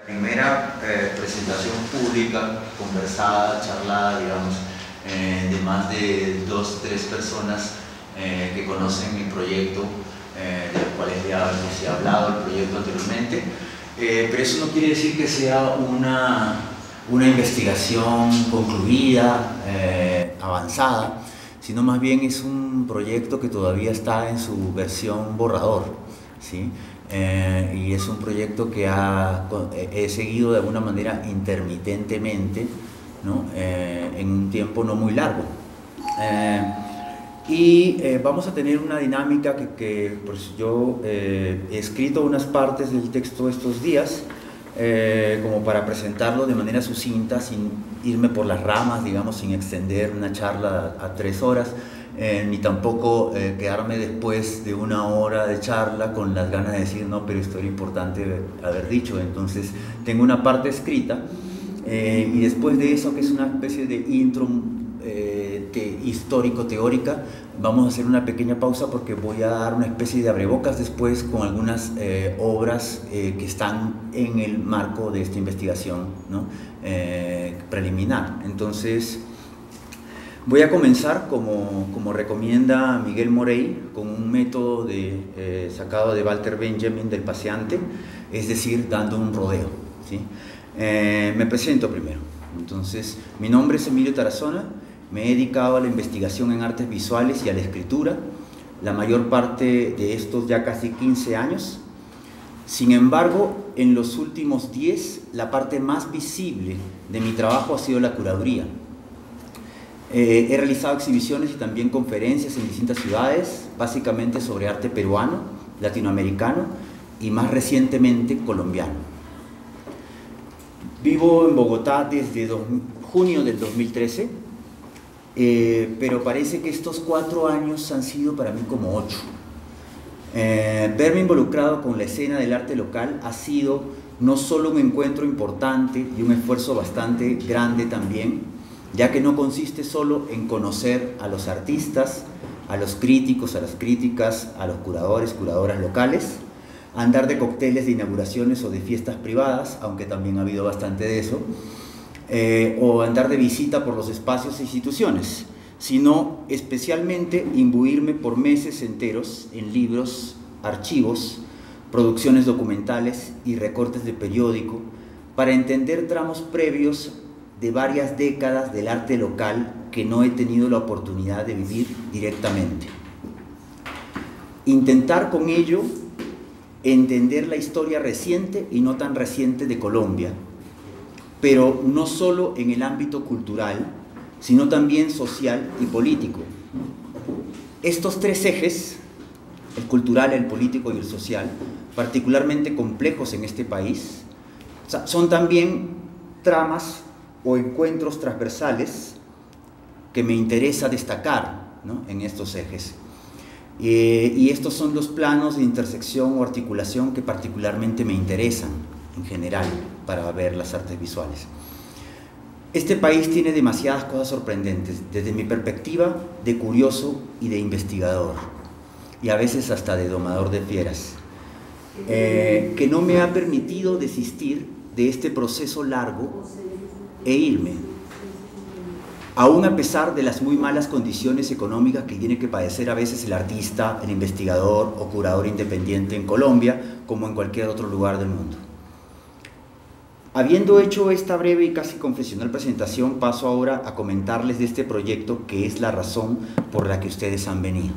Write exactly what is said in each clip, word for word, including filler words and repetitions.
Primera eh, presentación pública, conversada, charlada, digamos, eh, de más de dos, tres personas eh, que conocen el proyecto, eh, de los cuales ya les he hablado el proyecto anteriormente, eh, pero eso no quiere decir que sea una, una investigación concluida, eh, avanzada, sino más bien es un proyecto que todavía está en su versión borrador, ¿sí? Eh, y es un proyecto que ha, he seguido de alguna manera intermitentemente, ¿no? eh, en un tiempo no muy largo. Eh, y eh, vamos a tener una dinámica que, que pues yo eh, he escrito unas partes del texto estos días, eh, como para presentarlo de manera sucinta, sin irme por las ramas, digamos, sin extender una charla a, a tres horas. Eh, ni tampoco eh, quedarme después de una hora de charla con las ganas de decir, no, pero esto era importante haber dicho. Entonces tengo una parte escrita eh, y después de eso, que es una especie de intro eh, te, histórico-teórica, vamos a hacer una pequeña pausa porque voy a dar una especie de abrebocas después con algunas eh, obras eh, que están en el marco de esta investigación, ¿no? eh, preliminar. Entonces voy a comenzar, como, como recomienda Miguel Morey, con un método de, eh, sacado de Walter Benjamin del paseante, es decir, dando un rodeo, ¿sí? Eh, me presento primero. Entonces, mi nombre es Emilio Tarazona, me he dedicado a la investigación en artes visuales y a la escritura, la mayor parte de estos ya casi quince años. Sin embargo, en los últimos diez, la parte más visible de mi trabajo ha sido la curaduría. Eh, he realizado exhibiciones y también conferencias en distintas ciudades, básicamente sobre arte peruano, latinoamericano y más recientemente colombiano. Vivo en Bogotá desde dos, junio del dos mil trece, eh, pero parece que estos cuatro años han sido para mí como ocho. Eh, verme involucrado con la escena del arte local ha sido no solo un encuentro importante y un esfuerzo bastante grande también, ya que no consiste solo en conocer a los artistas, a los críticos, a las críticas, a los curadores, curadoras locales, andar de cócteles de inauguraciones o de fiestas privadas, aunque también ha habido bastante de eso, eh, o andar de visita por los espacios e instituciones, sino especialmente imbuirme por meses enteros en libros, archivos, producciones documentales y recortes de periódico, para entender tramos previos de varias décadas del arte local que no he tenido la oportunidad de vivir directamente. Intentar con ello entender la historia reciente y no tan reciente de Colombia, pero no solo en el ámbito cultural, sino también social y político. Estos tres ejes, el cultural, el político y el social, particularmente complejos en este país, son también tramas o encuentros transversales que me interesa destacar, ¿no? en estos ejes. Eh, y estos son los planos de intersección o articulación que particularmente me interesan en general para ver las artes visuales. Este país tiene demasiadas cosas sorprendentes, desde mi perspectiva de curioso y de investigador, y a veces hasta de domador de fieras, eh, que no me ha permitido desistir de este proceso largo e irme, aún a pesar de las muy malas condiciones económicas que tiene que padecer a veces el artista, el investigador o curador independiente en Colombia, como en cualquier otro lugar del mundo. Habiendo hecho esta breve y casi confesional presentación, paso ahora a comentarles de este proyecto, que es la razón por la que ustedes han venido.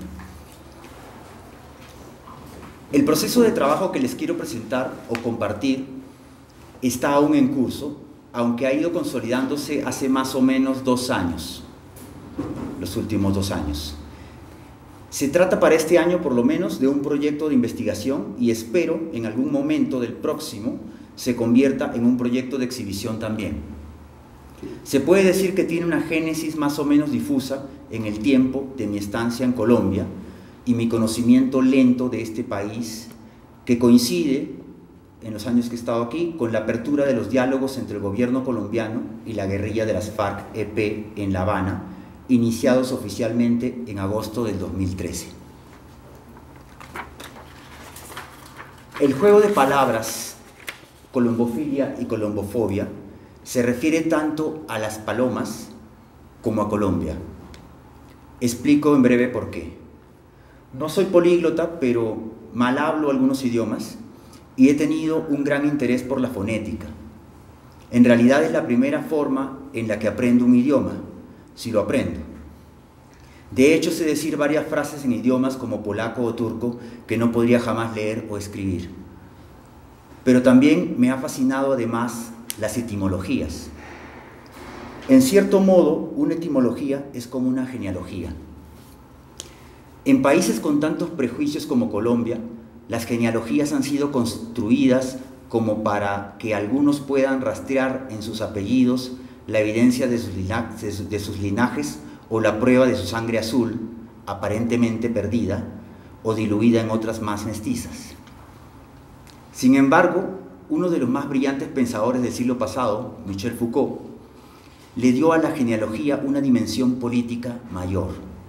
El proceso de trabajo que les quiero presentar o compartir está aún en curso, aunque ha ido consolidándose hace más o menos dos años, los últimos dos años. Se trata para este año, por lo menos, de un proyecto de investigación y espero en algún momento del próximo se convierta en un proyecto de exhibición también. Se puede decir que tiene una génesis más o menos difusa en el tiempo de mi estancia en Colombia y mi conocimiento lento de este país, que coincide en los años que he estado aquí, con la apertura de los diálogos entre el gobierno colombiano y la guerrilla de las FARC-E P en La Habana, iniciados oficialmente en agosto del dos mil trece. El juego de palabras colombofilia y colombofobia se refiere tanto a las palomas como a Colombia. Explico en breve por qué. No soy políglota, pero mal hablo algunos idiomas y he tenido un gran interés por la fonética. En realidad es la primera forma en la que aprendo un idioma, si lo aprendo. De hecho, sé decir varias frases en idiomas como polaco o turco que no podría jamás leer o escribir. Pero también me ha fascinado además las etimologías. En cierto modo, una etimología es como una genealogía. En países con tantos prejuicios como Colombia, las genealogías han sido construidas como para que algunos puedan rastrear en sus apellidos la evidencia de sus, de sus linajes o la prueba de su sangre azul, aparentemente perdida o diluida en otras más mestizas. Sin embargo, uno de los más brillantes pensadores del siglo pasado, Michel Foucault, le dio a la genealogía una dimensión política mayor.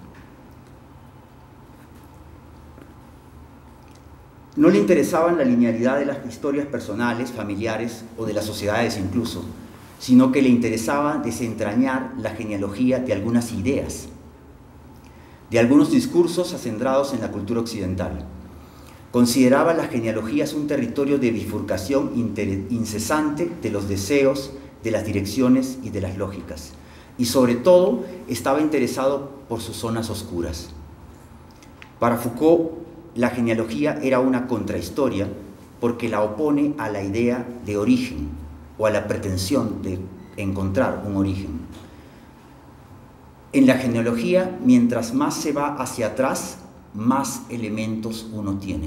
No le interesaban la linealidad de las historias personales, familiares o de las sociedades incluso, sino que le interesaba desentrañar la genealogía de algunas ideas, de algunos discursos acendrados en la cultura occidental. Consideraba las genealogías un territorio de bifurcación incesante de los deseos, de las direcciones y de las lógicas, y sobre todo estaba interesado por sus zonas oscuras. Para Foucault, la genealogía era una contrahistoria porque la opone a la idea de origen o a la pretensión de encontrar un origen. En la genealogía, mientras más se va hacia atrás, más elementos uno tiene.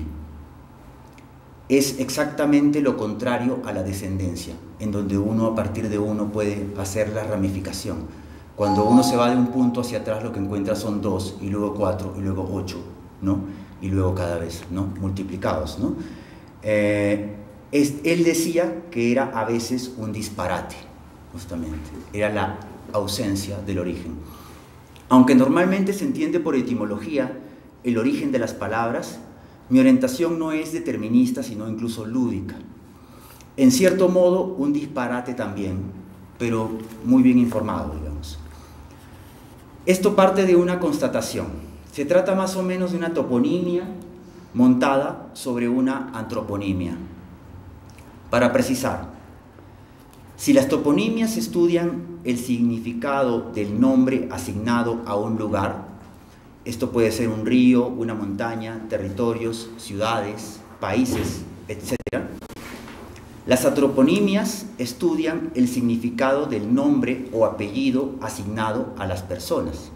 Es exactamente lo contrario a la descendencia, en donde uno a partir de uno puede hacer la ramificación. Cuando uno se va de un punto hacia atrás, lo que encuentra son dos, y luego cuatro, y luego ocho, ¿no? Y luego cada vez, ¿no? Multiplicados, ¿no? Eh, es, él decía que era a veces un disparate, justamente, era la ausencia del origen. Aunque normalmente se entiende por etimología el origen de las palabras, mi orientación no es determinista, sino incluso lúdica. En cierto modo, un disparate también, pero muy bien informado, digamos. Esto parte de una constatación. Se trata más o menos de una toponimia montada sobre una antroponimia. Para precisar, si las toponimias estudian el significado del nombre asignado a un lugar, esto puede ser un río, una montaña, territorios, ciudades, países, etcétera. Las antroponimias estudian el significado del nombre o apellido asignado a las personas.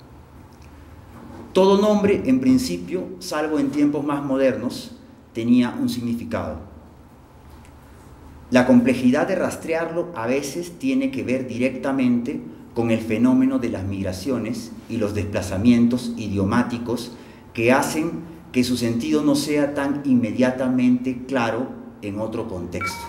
Todo nombre, en principio, salvo en tiempos más modernos, tenía un significado. La complejidad de rastrearlo a veces tiene que ver directamente con el fenómeno de las migraciones y los desplazamientos idiomáticos que hacen que su sentido no sea tan inmediatamente claro en otro contexto.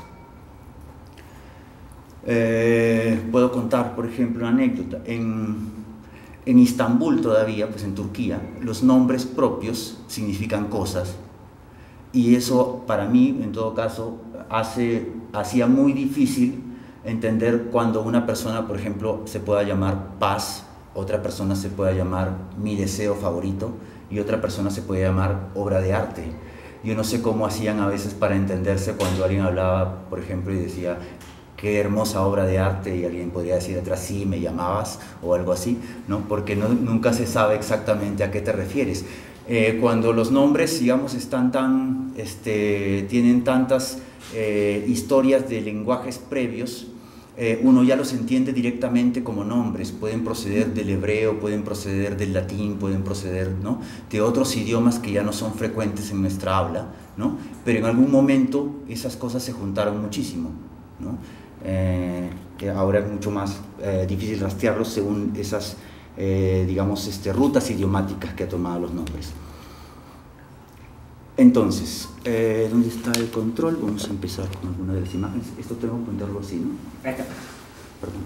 Eh, puedo contar, por ejemplo, una anécdota. En, en Istambul todavía, pues en Turquía, los nombres propios significan cosas y eso para mí, en todo caso, hace, hacía muy difícil entender cuando una persona, por ejemplo, se pueda llamar Paz, otra persona se pueda llamar Mi deseo favorito y otra persona se puede llamar Obra de arte. Yo no sé cómo hacían a veces para entenderse cuando alguien hablaba, por ejemplo, y decía qué hermosa obra de arte y alguien podría decir detrás sí, me llamabas o algo así, ¿no? Porque no, nunca se sabe exactamente a qué te refieres. Eh, cuando los nombres, digamos, están tan, este, tienen tantas eh, historias de lenguajes previos, Eh, uno ya los entiende directamente como nombres, pueden proceder del hebreo, pueden proceder del latín, pueden proceder, ¿no?, de otros idiomas que ya no son frecuentes en nuestra habla, ¿no?, pero en algún momento esas cosas se juntaron muchísimo, ¿no? Eh, ahora es mucho más eh, difícil rastrearlos según esas, eh, digamos, este, rutas idiomáticas que ha tomado los nombres. Entonces, eh, ¿dónde está el control? Vamos a empezar con alguna de las imágenes. Esto tengo que ponerlo así, ¿no? Perdón.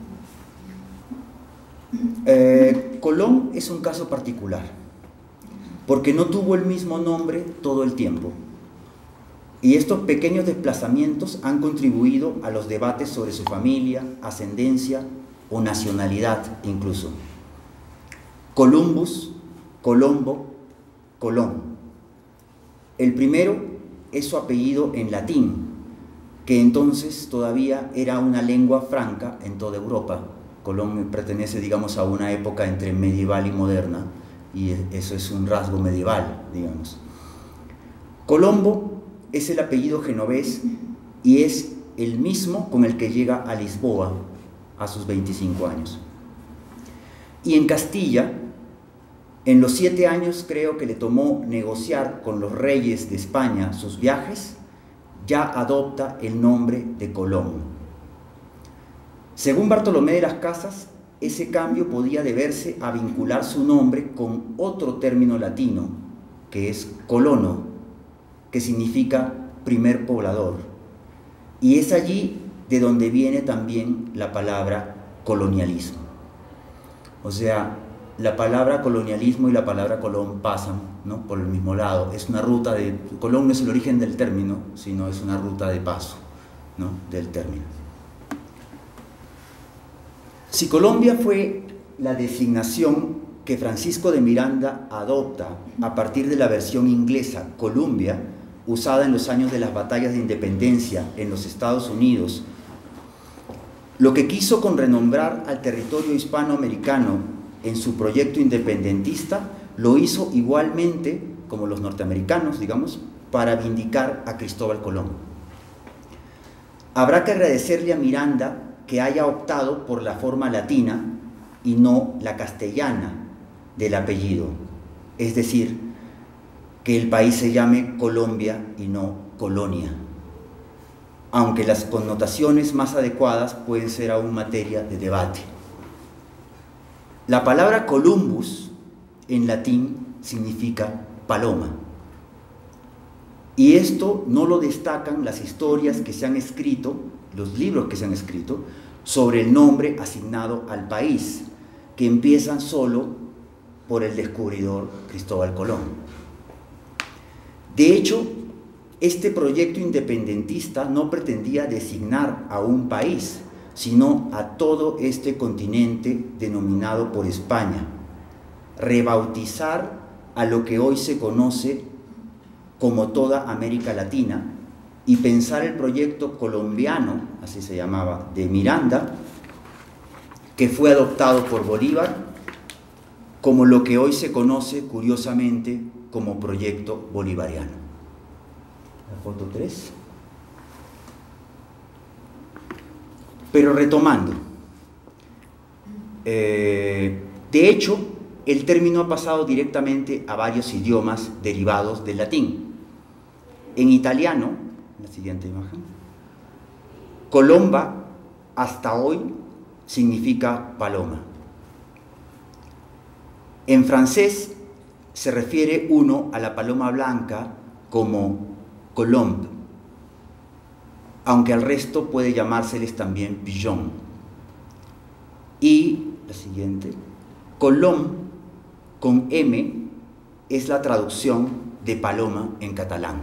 Eh, Colón es un caso particular, porque no tuvo el mismo nombre todo el tiempo. Y estos pequeños desplazamientos han contribuido a los debates sobre su familia, ascendencia o nacionalidad incluso. Columbus, Colombo, Colón. El primero es su apellido en latín, que entonces todavía era una lengua franca en toda Europa. Colón pertenece, digamos, a una época entre medieval y moderna, y eso es un rasgo medieval, digamos. Colombo es el apellido genovés y es el mismo con el que llega a Lisboa a sus veinticinco años. Y en Castilla, en los siete años creo que le tomó negociar con los reyes de España sus viajes, ya adopta el nombre de Colón. Según Bartolomé de las Casas, ese cambio podía deberse a vincular su nombre con otro término latino, que es colono, que significa primer poblador. Y es allí de donde viene también la palabra colonialismo. O sea, la palabra colonialismo y la palabra Colón pasan, ¿no?, por el mismo lado. Es una ruta de... Colón no es el origen del término, sino es una ruta de paso, ¿no?, del término. Si Colombia fue la designación que Francisco de Miranda adopta a partir de la versión inglesa Columbia, usada en los años de las batallas de independencia en los Estados Unidos, lo que quiso con renombrar al territorio hispanoamericano en su proyecto independentista, lo hizo igualmente, como los norteamericanos, digamos, para vindicar a Cristóbal Colón. Habrá que agradecerle a Miranda que haya optado por la forma latina y no la castellana del apellido, es decir, que el país se llame Colombia y no Colonia, aunque las connotaciones más adecuadas pueden ser aún materia de debate. La palabra Columbus en latín significa paloma, y esto no lo destacan las historias que se han escrito, los libros que se han escrito sobre el nombre asignado al país, que empiezan solo por el descubridor Cristóbal Colón. De hecho, este proyecto independentista no pretendía designar a un país, sino a todo este continente denominado por España, rebautizar a lo que hoy se conoce como toda América Latina y pensar el proyecto colombiano, así se llamaba, de Miranda, que fue adoptado por Bolívar, como lo que hoy se conoce, curiosamente, como proyecto bolivariano. La foto tres. Pero retomando, eh, de hecho, el término ha pasado directamente a varios idiomas derivados del latín. En italiano, la siguiente imagen, colomba hasta hoy significa paloma. En francés se refiere uno a la paloma blanca como colombe, aunque al resto puede llamárseles también pigeon. Y la siguiente, colom con M es la traducción de paloma en catalán.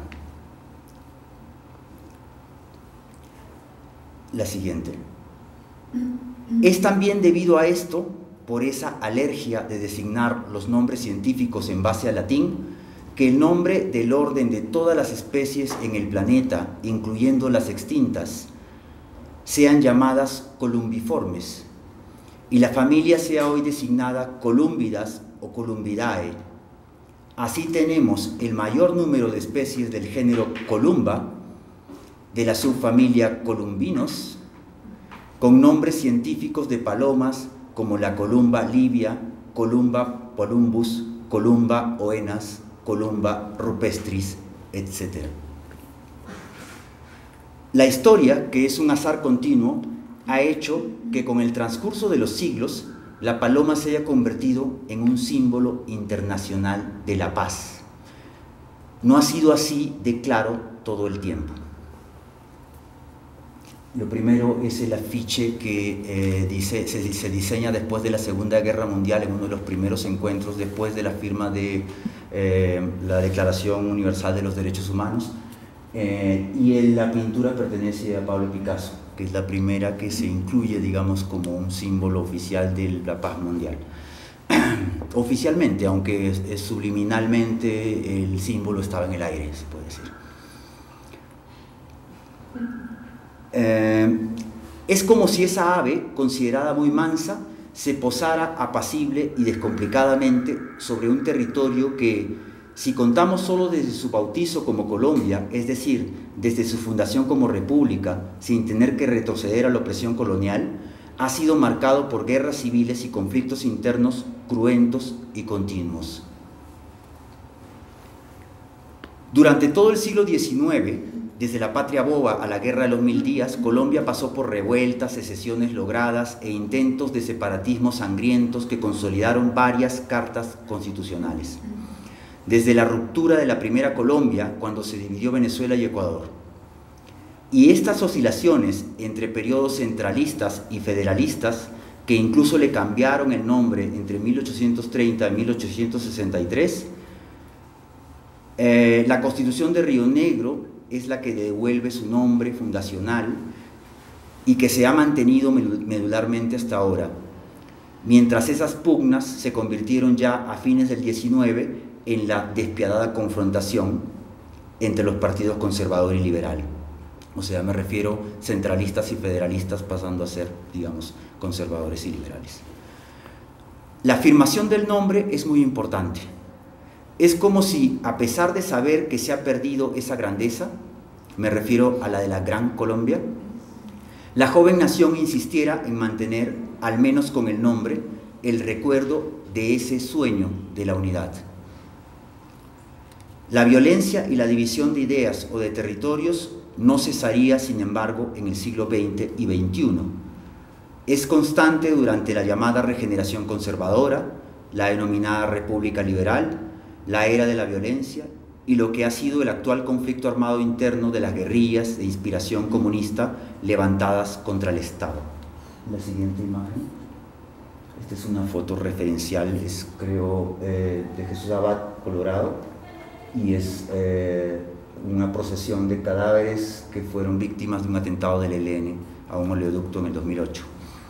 La siguiente. Es también debido a esto, por esa alergia de designar los nombres científicos en base al latín, que el nombre del orden de todas las especies en el planeta, incluyendo las extintas, sean llamadas columbiformes, y la familia sea hoy designada Columbidas o Columbidae. Así tenemos el mayor número de especies del género Columba, de la subfamilia Columbinos, con nombres científicos de palomas como la Columba livia, Columba polumbus, Columba oenas, Columba rupestris, etcétera. La historia, que es un azar continuo, ha hecho que con el transcurso de los siglos la paloma se haya convertido en un símbolo internacional de la paz. No ha sido así de claro todo el tiempo. Lo primero es el afiche que eh, dice, se, se diseña después de la Segunda Guerra Mundial, en uno de los primeros encuentros después de la firma de eh, la Declaración Universal de los Derechos Humanos, Eh, y el, la pintura pertenece a Pablo Picasso, que es la primera que se incluye, digamos, como un símbolo oficial de la paz mundial. Oficialmente, aunque es, es subliminalmente el símbolo estaba en el aire, se puede decir. Eh, es como si esa ave, considerada muy mansa, se posara apacible y descomplicadamente sobre un territorio que, si contamos solo desde su bautizo como Colombia, es decir, desde su fundación como república, sin tener que retroceder a la opresión colonial, ha sido marcado por guerras civiles y conflictos internos cruentos y continuos. Durante todo el siglo diecinueve, desde la Patria Boba a la Guerra de los Mil Días, Colombia pasó por revueltas, secesiones logradas e intentos de separatismo sangrientos que consolidaron varias cartas constitucionales. Desde la ruptura de la primera Colombia, cuando se dividió Venezuela y Ecuador. Y estas oscilaciones entre periodos centralistas y federalistas, que incluso le cambiaron el nombre entre mil ochocientos treinta y mil ochocientos sesenta y tres, eh, la Constitución de Río Negro es la que devuelve su nombre fundacional y que se ha mantenido medularmente hasta ahora, mientras esas pugnas se convirtieron ya a fines del diecinueve en la despiadada confrontación entre los partidos conservador y liberal. O sea, me refiero centralistas y federalistas pasando a ser, digamos, conservadores y liberales. La afirmación del nombre es muy importante. Es como si, a pesar de saber que se ha perdido esa grandeza, me refiero a la de la Gran Colombia, la joven nación insistiera en mantener, al menos con el nombre, el recuerdo de ese sueño de la unidad. La violencia y la división de ideas o de territorios no cesaría, sin embargo, en el siglo veinte y veintiuno. Es constante durante la llamada regeneración conservadora, la denominada República Liberal, la era de la violencia y lo que ha sido el actual conflicto armado interno de las guerrillas de inspiración comunista levantadas contra el Estado. La siguiente imagen. Esta es una foto referencial, es creo eh, de Jesús Abad, Colorado, y es eh, una procesión de cadáveres que fueron víctimas de un atentado del E L N a un oleoducto en el dos mil ocho.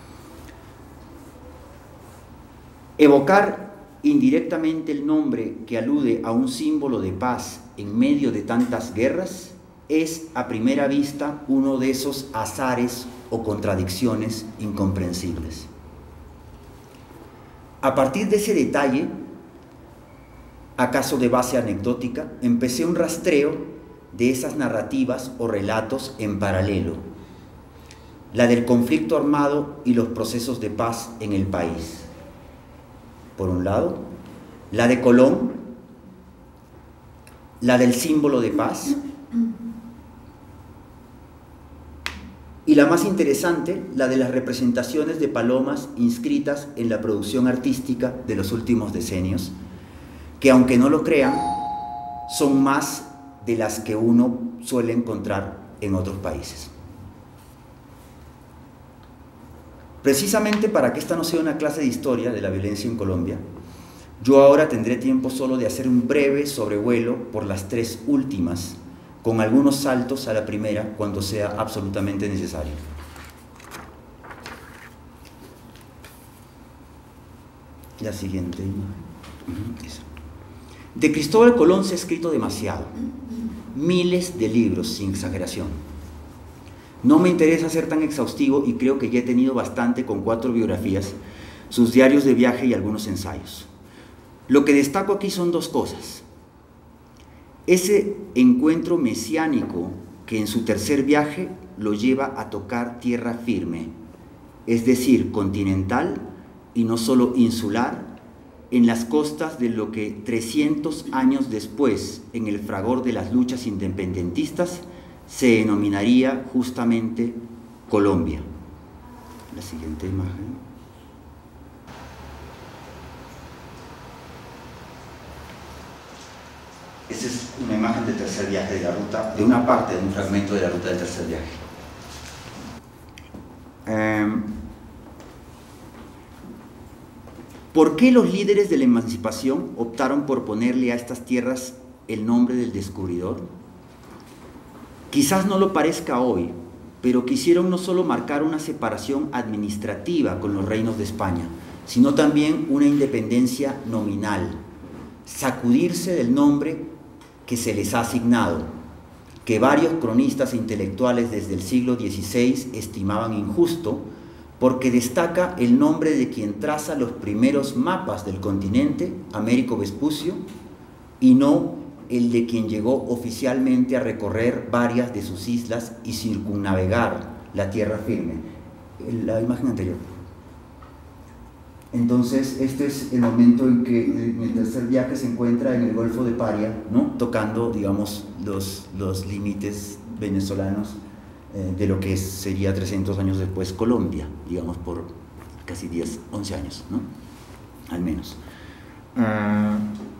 Evocar indirectamente el nombre que alude a un símbolo de paz en medio de tantas guerras es a primera vista uno de esos azares o contradicciones incomprensibles. A partir de ese detalle, acaso de base anecdótica, empecé un rastreo de esas narrativas o relatos en paralelo, la del conflicto armado y los procesos de paz en el país. Por un lado, la de Colón, la del símbolo de paz, y la más interesante, la de las representaciones de palomas inscritas en la producción artística de los últimos decenios, que aunque no lo crean, son más de las que uno suele encontrar en otros países. Precisamente para que esta no sea una clase de historia de la violencia en Colombia, yo ahora tendré tiempo solo de hacer un breve sobrevuelo por las tres últimas, con algunos saltos a la primera cuando sea absolutamente necesario. La siguiente imagen. Eso. De Cristóbal Colón se ha escrito demasiado, miles de libros, sin exageración. No me interesa ser tan exhaustivo y creo que ya he tenido bastante con cuatro biografías, sus diarios de viaje y algunos ensayos. Lo que destaco aquí son dos cosas. Ese encuentro mesiánico que en su tercer viaje lo lleva a tocar tierra firme, es decir, continental y no solo insular, en las costas de lo que trescientos años después, en el fragor de las luchas independentistas, se denominaría justamente Colombia. La siguiente imagen. Esta es una imagen del tercer viaje de la ruta, de una parte de un fragmento de la ruta del tercer viaje. Eh, ¿Por qué los líderes de la emancipación optaron por ponerle a estas tierras el nombre del descubridor? Quizás no lo parezca hoy, pero quisieron no solo marcar una separación administrativa con los reinos de España, sino también una independencia nominal, sacudirse del nombre que se les ha asignado, que varios cronistas e intelectuales desde el siglo dieciséis estimaban injusto, porque destaca el nombre de quien traza los primeros mapas del continente, Américo Vespucio, y no el de quien llegó oficialmente a recorrer varias de sus islas y circunnavegar la tierra firme. La imagen anterior. Entonces, este es el momento en que en el tercer viaje se encuentra en el Golfo de Paria, ¿no? Tocando, digamos, los, los límites venezolanos eh, de lo que sería trescientos años después Colombia, digamos, por casi diez, once años, ¿no? Al menos. Uh,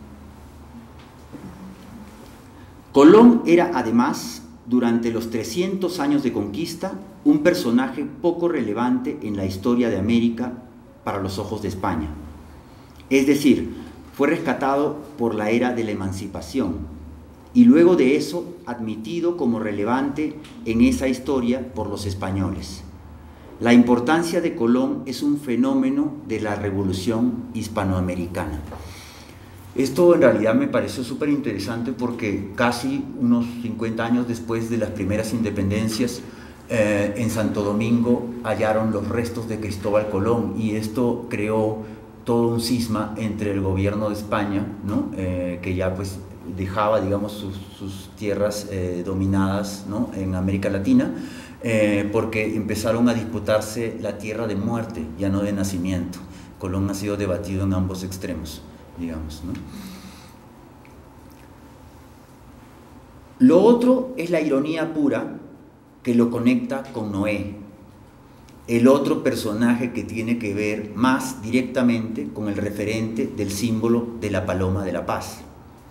Colón era, además, durante los trescientos años de conquista, un personaje poco relevante en la historia de América para los ojos de España. Es decir, fue rescatado por la era de la emancipación y luego de eso admitido como relevante en esa historia por los españoles. La importancia de Colón es un fenómeno de la revolución hispanoamericana. Esto en realidad me pareció súper interesante porque casi unos cincuenta años después de las primeras independencias, Eh, en Santo Domingo hallaron los restos de Cristóbal Colón y esto creó todo un cisma entre el gobierno de España, ¿no? eh, que ya pues dejaba, digamos, sus, sus tierras eh, dominadas, ¿no? en América Latina, eh, porque empezaron a disputarse la tierra de muerte, ya no de nacimiento. Colón ha sido debatido en ambos extremos, digamos, ¿no? Lo otro es la ironía pura que lo conecta con Noé, el otro personaje que tiene que ver más directamente con el referente del símbolo de la paloma de la paz.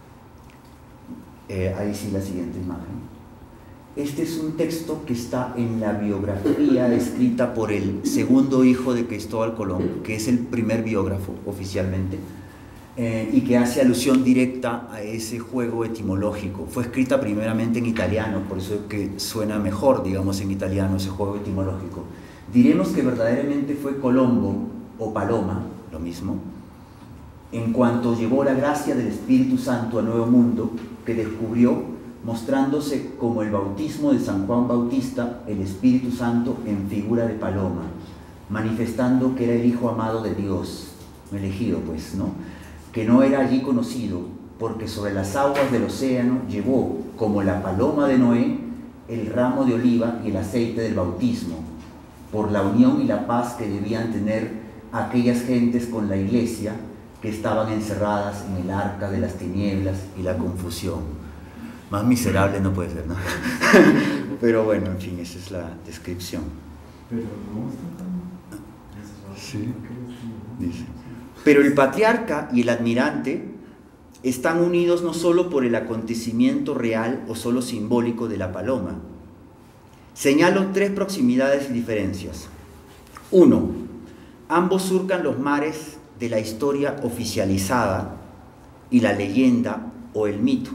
Eh, ahí sí la siguiente imagen. Este es un texto que está en la biografía escrita por el segundo hijo de Cristóbal Colón, que es el primer biógrafo oficialmente, Eh, y que hace alusión directa a ese juego etimológico. Fue escrita primeramente en italiano, por eso es que suena mejor, digamos, en italiano ese juego etimológico. Diremos que verdaderamente fue Colombo o Paloma, lo mismo, en cuanto llevó la gracia del Espíritu Santo al Nuevo Mundo, que descubrió, mostrándose como el bautismo de San Juan Bautista, el Espíritu Santo en figura de paloma, manifestando que era el Hijo amado de Dios, elegido pues, ¿no? Que no era allí conocido, porque sobre las aguas del océano llevó, como la paloma de Noé, el ramo de oliva y el aceite del bautismo, por la unión y la paz que debían tener aquellas gentes con la iglesia que estaban encerradas en el arca de las tinieblas y la confusión. Más miserable no puede ser, ¿no? Pero bueno, en fin, esa es la descripción. Pero no está tan... Sí, dice. Pero el patriarca y el admirante están unidos no solo por el acontecimiento real o solo simbólico de la paloma. Señalo tres proximidades y diferencias. Uno, ambos surcan los mares de la historia oficializada y la leyenda o el mito.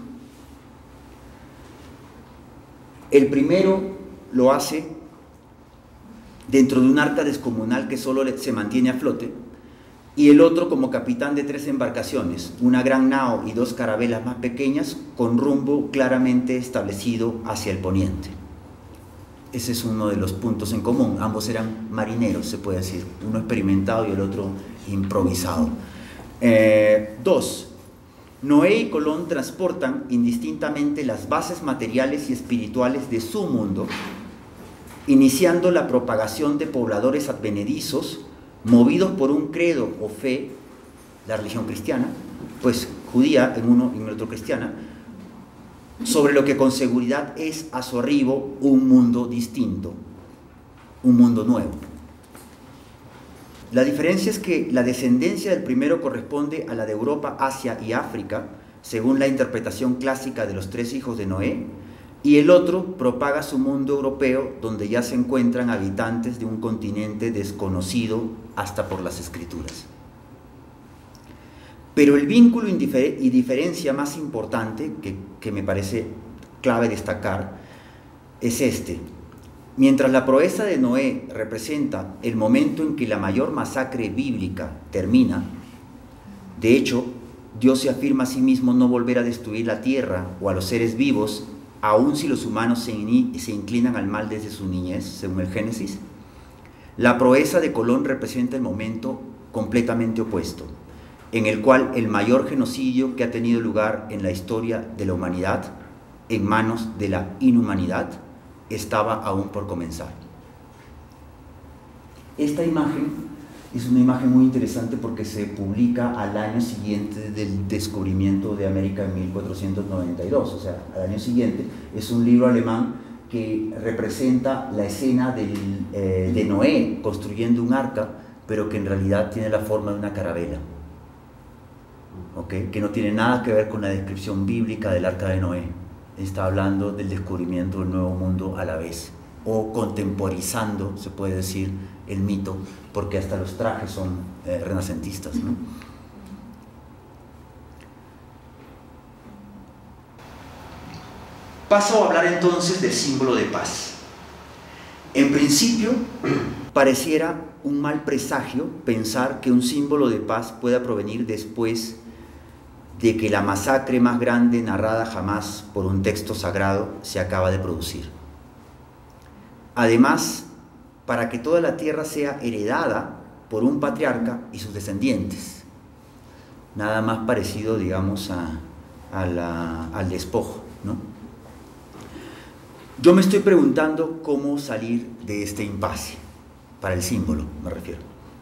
El primero lo hace dentro de un arca descomunal que solo se mantiene a flote, y el otro como capitán de tres embarcaciones, una gran nao y dos carabelas más pequeñas con rumbo claramente establecido hacia el poniente. Ese es uno de los puntos en común. Ambos eran marineros, se puede decir, uno experimentado y el otro improvisado. Eh, dos, Noé y Colón transportan indistintamente las bases materiales y espirituales de su mundo, iniciando la propagación de pobladores advenedizos movidos por un credo o fe, la religión cristiana, pues judía en uno y en el otro cristiana, sobre lo que con seguridad es a su arribo un mundo distinto, un mundo nuevo. La diferencia es que la descendencia del primero corresponde a la de Europa, Asia y África, según la interpretación clásica de los tres hijos de Noé, y el otro propaga su mundo europeo, donde ya se encuentran habitantes de un continente desconocido hasta por las escrituras. Pero el vínculo y diferencia más importante, que, que me parece clave destacar, es este. Mientras la proeza de Noé representa el momento en que la mayor masacre bíblica termina, de hecho, Dios se afirma a sí mismo no volver a destruir la tierra o a los seres vivos, aun si los humanos se, in- se inclinan al mal desde su niñez, según el Génesis. La proeza de Colón representa el momento completamente opuesto, en el cual el mayor genocidio que ha tenido lugar en la historia de la humanidad, en manos de la inhumanidad, estaba aún por comenzar. Esta imagen es una imagen muy interesante porque se publica al año siguiente del descubrimiento de América en mil cuatrocientos noventa y dos, o sea, al año siguiente. Es un libro alemán que representa la escena del, eh, de Noé construyendo un arca, pero que en realidad tiene la forma de una carabela, ¿okay? Que no tiene nada que ver con la descripción bíblica del arca de Noé. Está hablando del descubrimiento del nuevo mundo a la vez, o contemporizando, se puede decir, el mito, porque hasta los trajes son eh, renacentistas, ¿no? Paso a hablar entonces del símbolo de paz. En principio, pareciera un mal presagio pensar que un símbolo de paz pueda provenir después de que la masacre más grande narrada jamás por un texto sagrado se acaba de producir. Además, para que toda la tierra sea heredada por un patriarca y sus descendientes. Nada más parecido, digamos, a, a la, al despojo, ¿no? Yo me estoy preguntando cómo salir de este impasse, para el símbolo me refiero.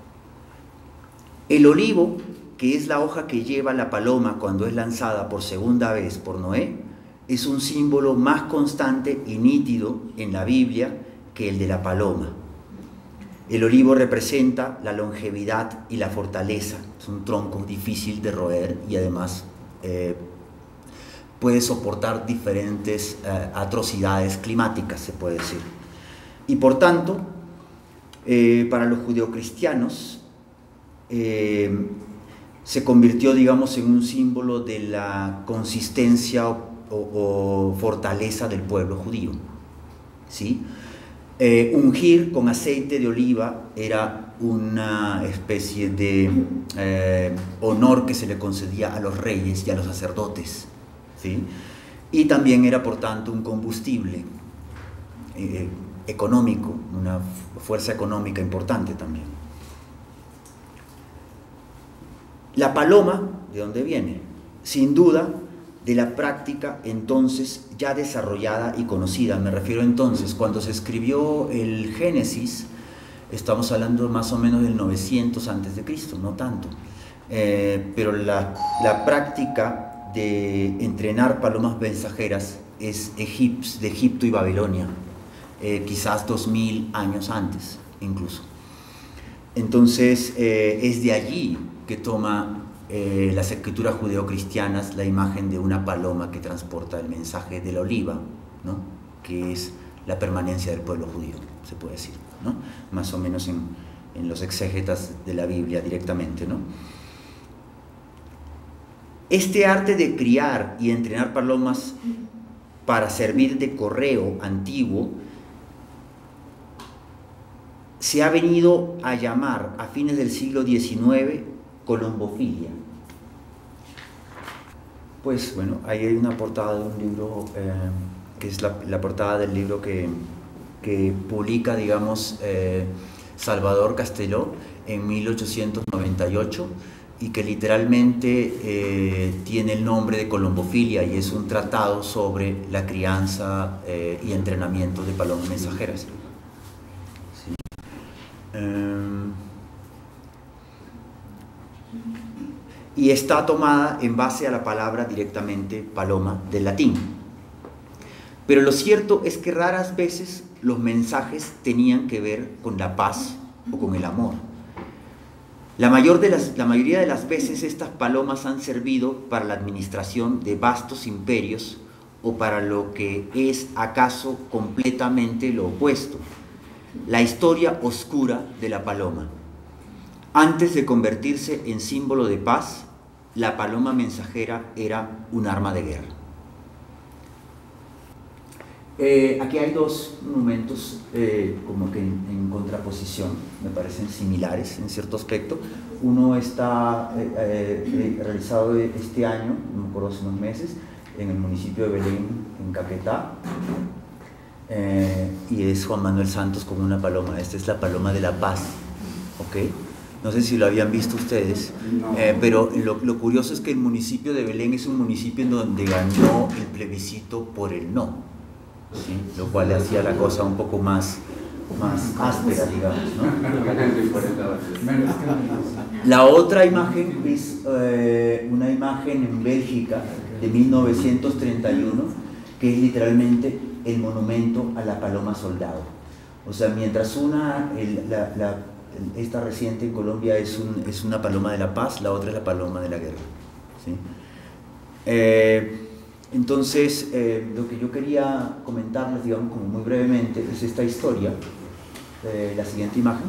El olivo, que es la hoja que lleva la paloma cuando es lanzada por segunda vez por Noé, es un símbolo más constante y nítido en la Biblia que el de la paloma. El olivo representa la longevidad y la fortaleza. Es un tronco difícil de roer y además eh, puede soportar diferentes eh, atrocidades climáticas, se puede decir. Y por tanto, eh, para los judeocristianos, eh, se convirtió, digamos, en un símbolo de la consistencia o, o, o fortaleza del pueblo judío, ¿sí? Eh, ungir con aceite de oliva era una especie de eh, honor que se le concedía a los reyes y a los sacerdotes, ¿sí? Y también era, por tanto, un combustible eh, económico, una fuerza económica importante también. La paloma, ¿de dónde viene? Sin duda, de la práctica entonces ya desarrollada y conocida. Me refiero entonces, cuando se escribió el Génesis, estamos hablando más o menos del novecientos antes de Cristo, no tanto. Eh, pero la, la práctica de entrenar palomas mensajeras es Egip, de Egipto y Babilonia, eh, quizás dos mil años antes incluso. Entonces, eh, es de allí que toma eh, las escrituras judeocristianas la imagen de una paloma que transporta el mensaje de la oliva, ¿no? Que es la permanencia del pueblo judío, se puede decir, ¿no? Más o menos en, en los exégetas de la Biblia directamente, ¿no? Este arte de criar y entrenar palomas para servir de correo antiguo se ha venido a llamar a fines del siglo diecinueve colombofilia. Pues bueno, ahí hay una portada de un libro, eh, que es la, la portada del libro que, que publica, digamos, eh, Salvador Casteló en mil ochocientos noventa y ocho, y que literalmente eh, tiene el nombre de colombofilia, y es un tratado sobre la crianza eh, y entrenamiento de palomas mensajeras. ¿Sí? Um, y está tomada en base a la palabra directamente paloma del latín. Pero lo cierto es que raras veces los mensajes tenían que ver con la paz o con el amor. La, mayor de las, la mayoría de las veces estas palomas han servido para la administración de vastos imperios o para lo que es acaso completamente lo opuesto, la historia oscura de la paloma. Antes de convertirse en símbolo de paz, la paloma mensajera era un arma de guerra. Eh, aquí hay dos monumentos eh, como que en, en contraposición, me parecen similares en cierto aspecto. Uno está eh, eh, realizado este año, no me acuerdo, hace unos meses, en el municipio de Belén, en Caquetá, eh, y es Juan Manuel Santos con una paloma. Esta es la paloma de la paz, ¿ok? No sé si lo habían visto ustedes, eh, pero lo, lo curioso es que el municipio de Belén es un municipio en donde ganó el plebiscito por el no. ¿Sí? Lo cual le hacía la cosa un poco más, más áspera, digamos, ¿no? La otra imagen es eh, una imagen en Bélgica de mil novecientos treinta y uno, que es literalmente el monumento a la paloma soldado. O sea, mientras una, el, la, la, esta reciente en Colombia es, un, es una paloma de la paz, la otra es la paloma de la guerra, ¿sí? Eh, Entonces, eh, lo que yo quería comentarles, digamos, como muy brevemente, es esta historia. Eh, la siguiente imagen.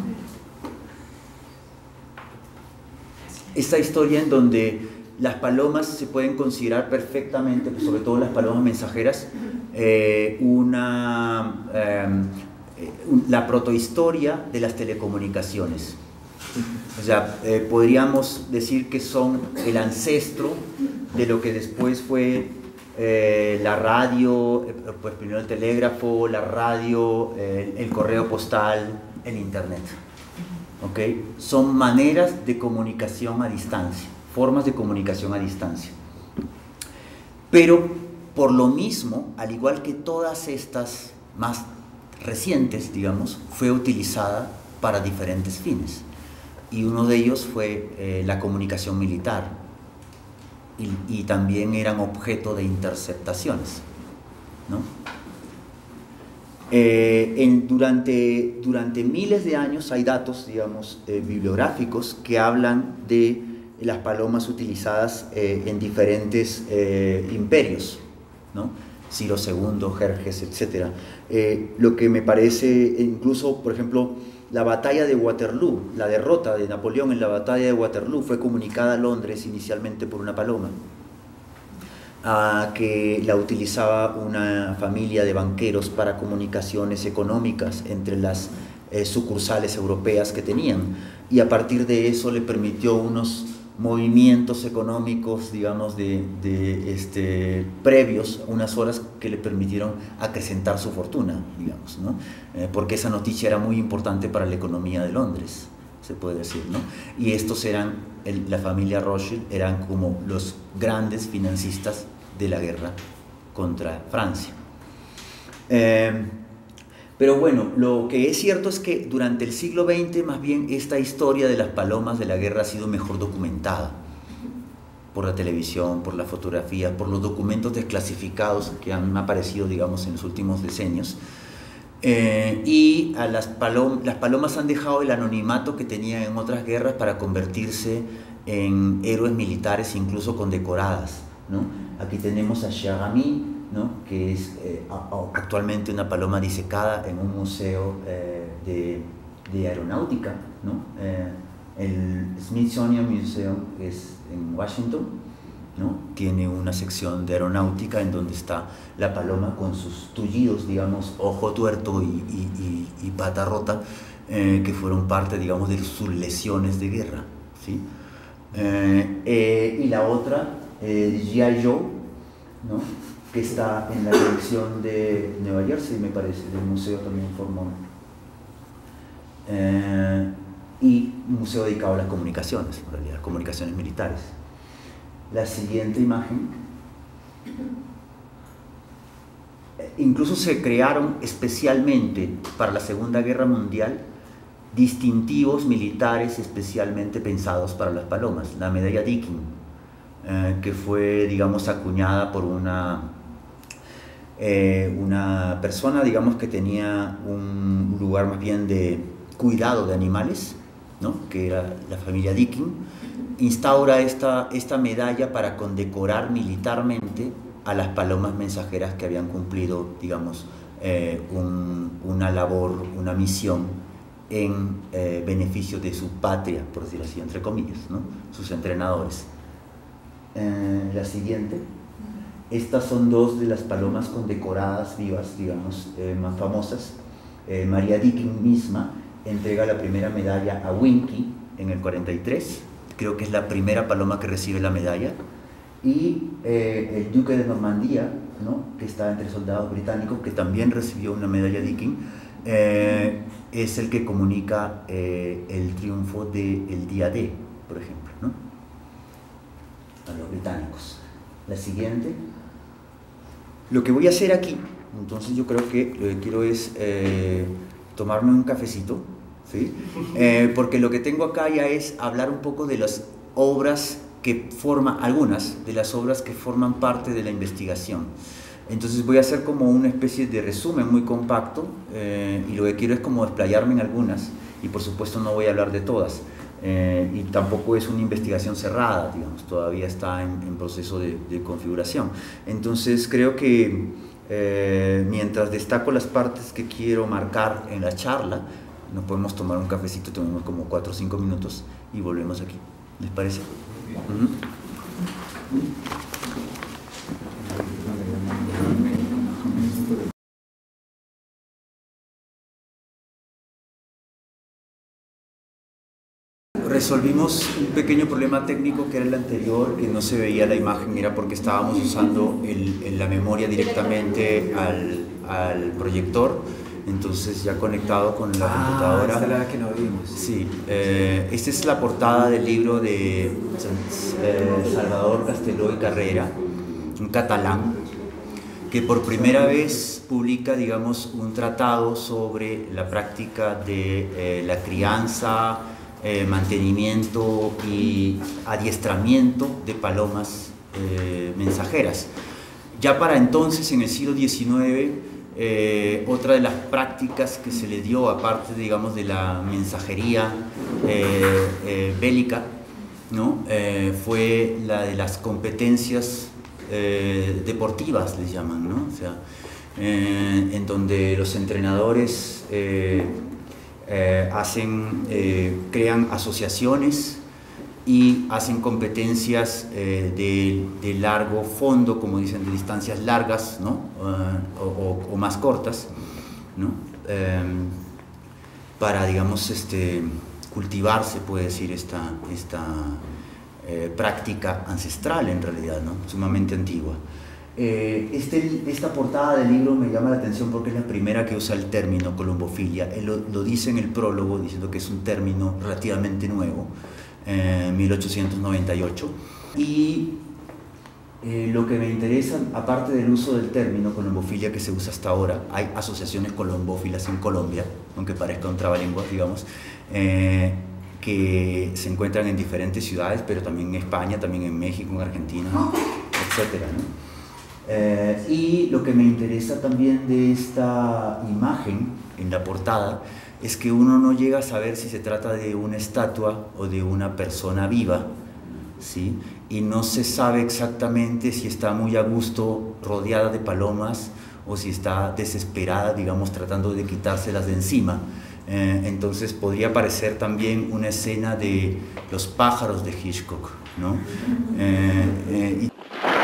Esta historia en donde las palomas se pueden considerar perfectamente, pues sobre todo las palomas mensajeras, eh, una, eh, la protohistoria de las telecomunicaciones. O sea, eh, podríamos decir que son el ancestro de lo que después fue Eh, la radio, eh, pues primero el telégrafo, la radio, eh, el correo postal, el internet. ¿Okay? Son maneras de comunicación a distancia, formas de comunicación a distancia. Pero por lo mismo, al igual que todas estas más recientes, digamos, fue utilizada para diferentes fines. Y uno de ellos fue eh, la comunicación militar. Y, y también eran objeto de interceptaciones, ¿no? Eh, en, durante, durante miles de años hay datos, digamos, eh, bibliográficos que hablan de las palomas utilizadas eh, en diferentes eh, imperios, ¿no? Ciro segundo, Jerjes, etcétera. Eh, lo que me parece, incluso, por ejemplo, la batalla de Waterloo, la derrota de Napoleón en la batalla de Waterloo fue comunicada a Londres inicialmente por una paloma, a que la utilizaba una familia de banqueros para comunicaciones económicas entre las eh, sucursales europeas que tenían, y a partir de eso le permitió unos movimientos económicos, digamos, de, de este, previos, unas horas que le permitieron acrecentar su fortuna, digamos, ¿no? Eh, porque esa noticia era muy importante para la economía de Londres, se puede decir, ¿no? Y estos eran, el, la familia Rothschild, eran como los grandes financistas de la guerra contra Francia. Eh, Pero bueno, lo que es cierto es que durante el siglo veinte, más bien, esta historia de las palomas de la guerra ha sido mejor documentada por la televisión, por la fotografía, por los documentos desclasificados que han aparecido, digamos, en los últimos decenios. Eh, y a las, palom las palomas han dejado el anonimato que tenían en otras guerras para convertirse en héroes militares, incluso condecoradas, ¿no? Aquí tenemos a Cher-Ami, ¿no? Que es eh, actualmente una paloma disecada en un museo eh, de, de aeronáutica, ¿no? Eh, el Smithsonian Museum es en Washington, ¿no? Tiene una sección de aeronáutica en donde está la paloma con sus tullidos, digamos, ojo tuerto y, y, y, y pata rota, eh, que fueron parte, digamos, de sus lesiones de guerra, ¿sí? Eh, eh, y la otra, eh, G I Joe, ¿no? Que está en la colección de Nueva Jersey, me parece, del museo también formó. Eh, y un museo dedicado a las comunicaciones, en realidad, comunicaciones militares. La siguiente imagen. Incluso se crearon especialmente para la Segunda Guerra Mundial distintivos militares especialmente pensados para las palomas. La medalla Deakin, eh, que fue, digamos, acuñada por una, eh, una persona, digamos, que tenía un lugar más bien de cuidado de animales, ¿no? Que era la familia Deakin, instaura esta, esta medalla para condecorar militarmente a las palomas mensajeras que habían cumplido, digamos, eh, un, una labor, una misión en eh, beneficio de su patria, por decirlo así, entre comillas, ¿no? Sus entrenadores. Eh, la siguiente. Estas son dos de las palomas condecoradas vivas, digamos, eh, más famosas. Eh, María Dickin misma entrega la primera medalla a Winky en el cuarenta y tres, creo que es la primera paloma que recibe la medalla, y eh, el duque de Normandía, ¿no?, que está entre soldados británicos, que también recibió una medalla Dickin, eh, es el que comunica eh, el triunfo del día D, por ejemplo, ¿no?, a los británicos. La siguiente. Lo que voy a hacer aquí, entonces yo creo que lo que quiero es eh, tomarme un cafecito, ¿sí? Eh, porque lo que tengo acá ya es hablar un poco de las obras que forman, algunas de las obras que forman parte de la investigación. Entonces voy a hacer como una especie de resumen muy compacto, eh, y lo que quiero es como explayarme en algunas, y por supuesto no voy a hablar de todas, eh, y tampoco es una investigación cerrada, digamos, todavía está en, en proceso de, de configuración. Entonces creo que eh, mientras destaco las partes que quiero marcar en la charla, nos podemos tomar un cafecito, tomemos como cuatro o cinco minutos y volvemos aquí. ¿Les parece? Uh-huh. Resolvimos un pequeño problema técnico que era el anterior, que no se veía la imagen, era porque estábamos usando el, el, la memoria directamente al, al proyector. Entonces ya conectado con la ah, computadora. Esta es la que no vimos. Sí, eh, esta es la portada del libro de eh, Salvador Casteló y Carrera, un catalán, que por primera vez publica, digamos, un tratado sobre la práctica de eh, la crianza, eh, mantenimiento y adiestramiento de palomas eh, mensajeras. Ya para entonces, en el siglo diecinueve, Eh, otra de las prácticas que se le dio, aparte, digamos, de la mensajería eh, eh, bélica, ¿no?, eh, fue la de las competencias eh, deportivas, les llaman, ¿no? O sea, eh, en donde los entrenadores eh, eh, hacen, eh, crean asociaciones y hacen competencias eh, de, de largo fondo, como dicen, de distancias largas, ¿no?, uh, o, o más cortas, ¿no?, eh, para, digamos, este, cultivarse, puede decir, esta, esta eh, práctica ancestral, en realidad, ¿no?, sumamente antigua. Eh, este, esta portada del libro me llama la atención porque es la primera que usa el término colombofilia. Él lo, lo dice en el prólogo, diciendo que es un término relativamente nuevo, en eh, mil ochocientos noventa y ocho, y eh, lo que me interesa, aparte del uso del término colombofilia que se usa hasta ahora, hay asociaciones colombófilas en Colombia, aunque parezca un trabalengua, digamos, eh, que se encuentran en diferentes ciudades, pero también en España, también en México, en Argentina, etcétera, ¿no? Eh, y lo que me interesa también de esta imagen en la portada es que uno no llega a saber si se trata de una estatua o de una persona viva, ¿sí? Y no se sabe exactamente si está muy a gusto rodeada de palomas o si está desesperada, digamos, tratando de quitárselas de encima. Eh, entonces podría parecer también una escena de Los pájaros de Hitchcock, ¿no? Eh, eh, y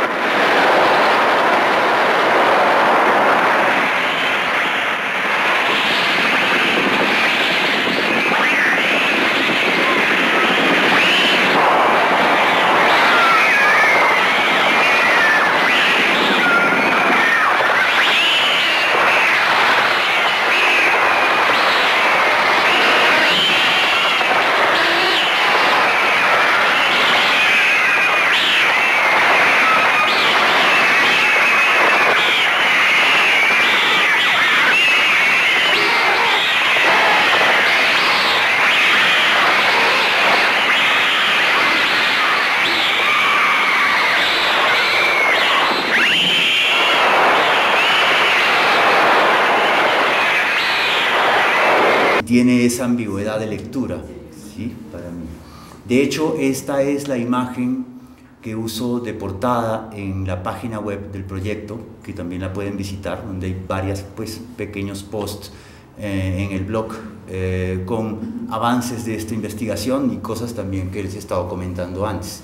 tiene esa ambigüedad de lectura, ¿sí?, para mí. De hecho, esta es la imagen que uso de portada en la página web del proyecto, que también la pueden visitar, donde hay varios, pues, pequeños posts eh, en el blog eh, con avances de esta investigación y cosas también que les he estado comentando antes.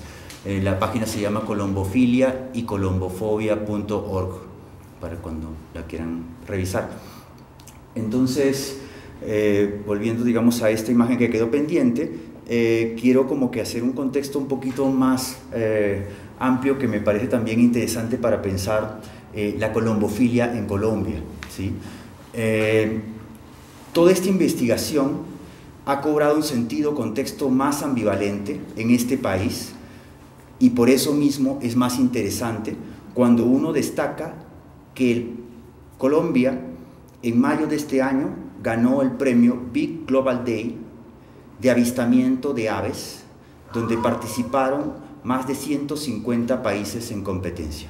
Eh, la página se llama colombofilia y colombofobia punto org, para cuando la quieran revisar. Entonces, eh, volviendo, digamos, a esta imagen que quedó pendiente, eh, quiero como que hacer un contexto un poquito más eh, amplio, que me parece también interesante para pensar eh, la colombofilia en Colombia, ¿sí? Eh, toda esta investigación ha cobrado un sentido, contexto más ambivalente en este país, y por eso mismo es más interesante cuando uno destaca que el, Colombia en mayo de este año ganó el premio Big Global Day de avistamiento de aves, donde participaron más de ciento cincuenta países en competencia.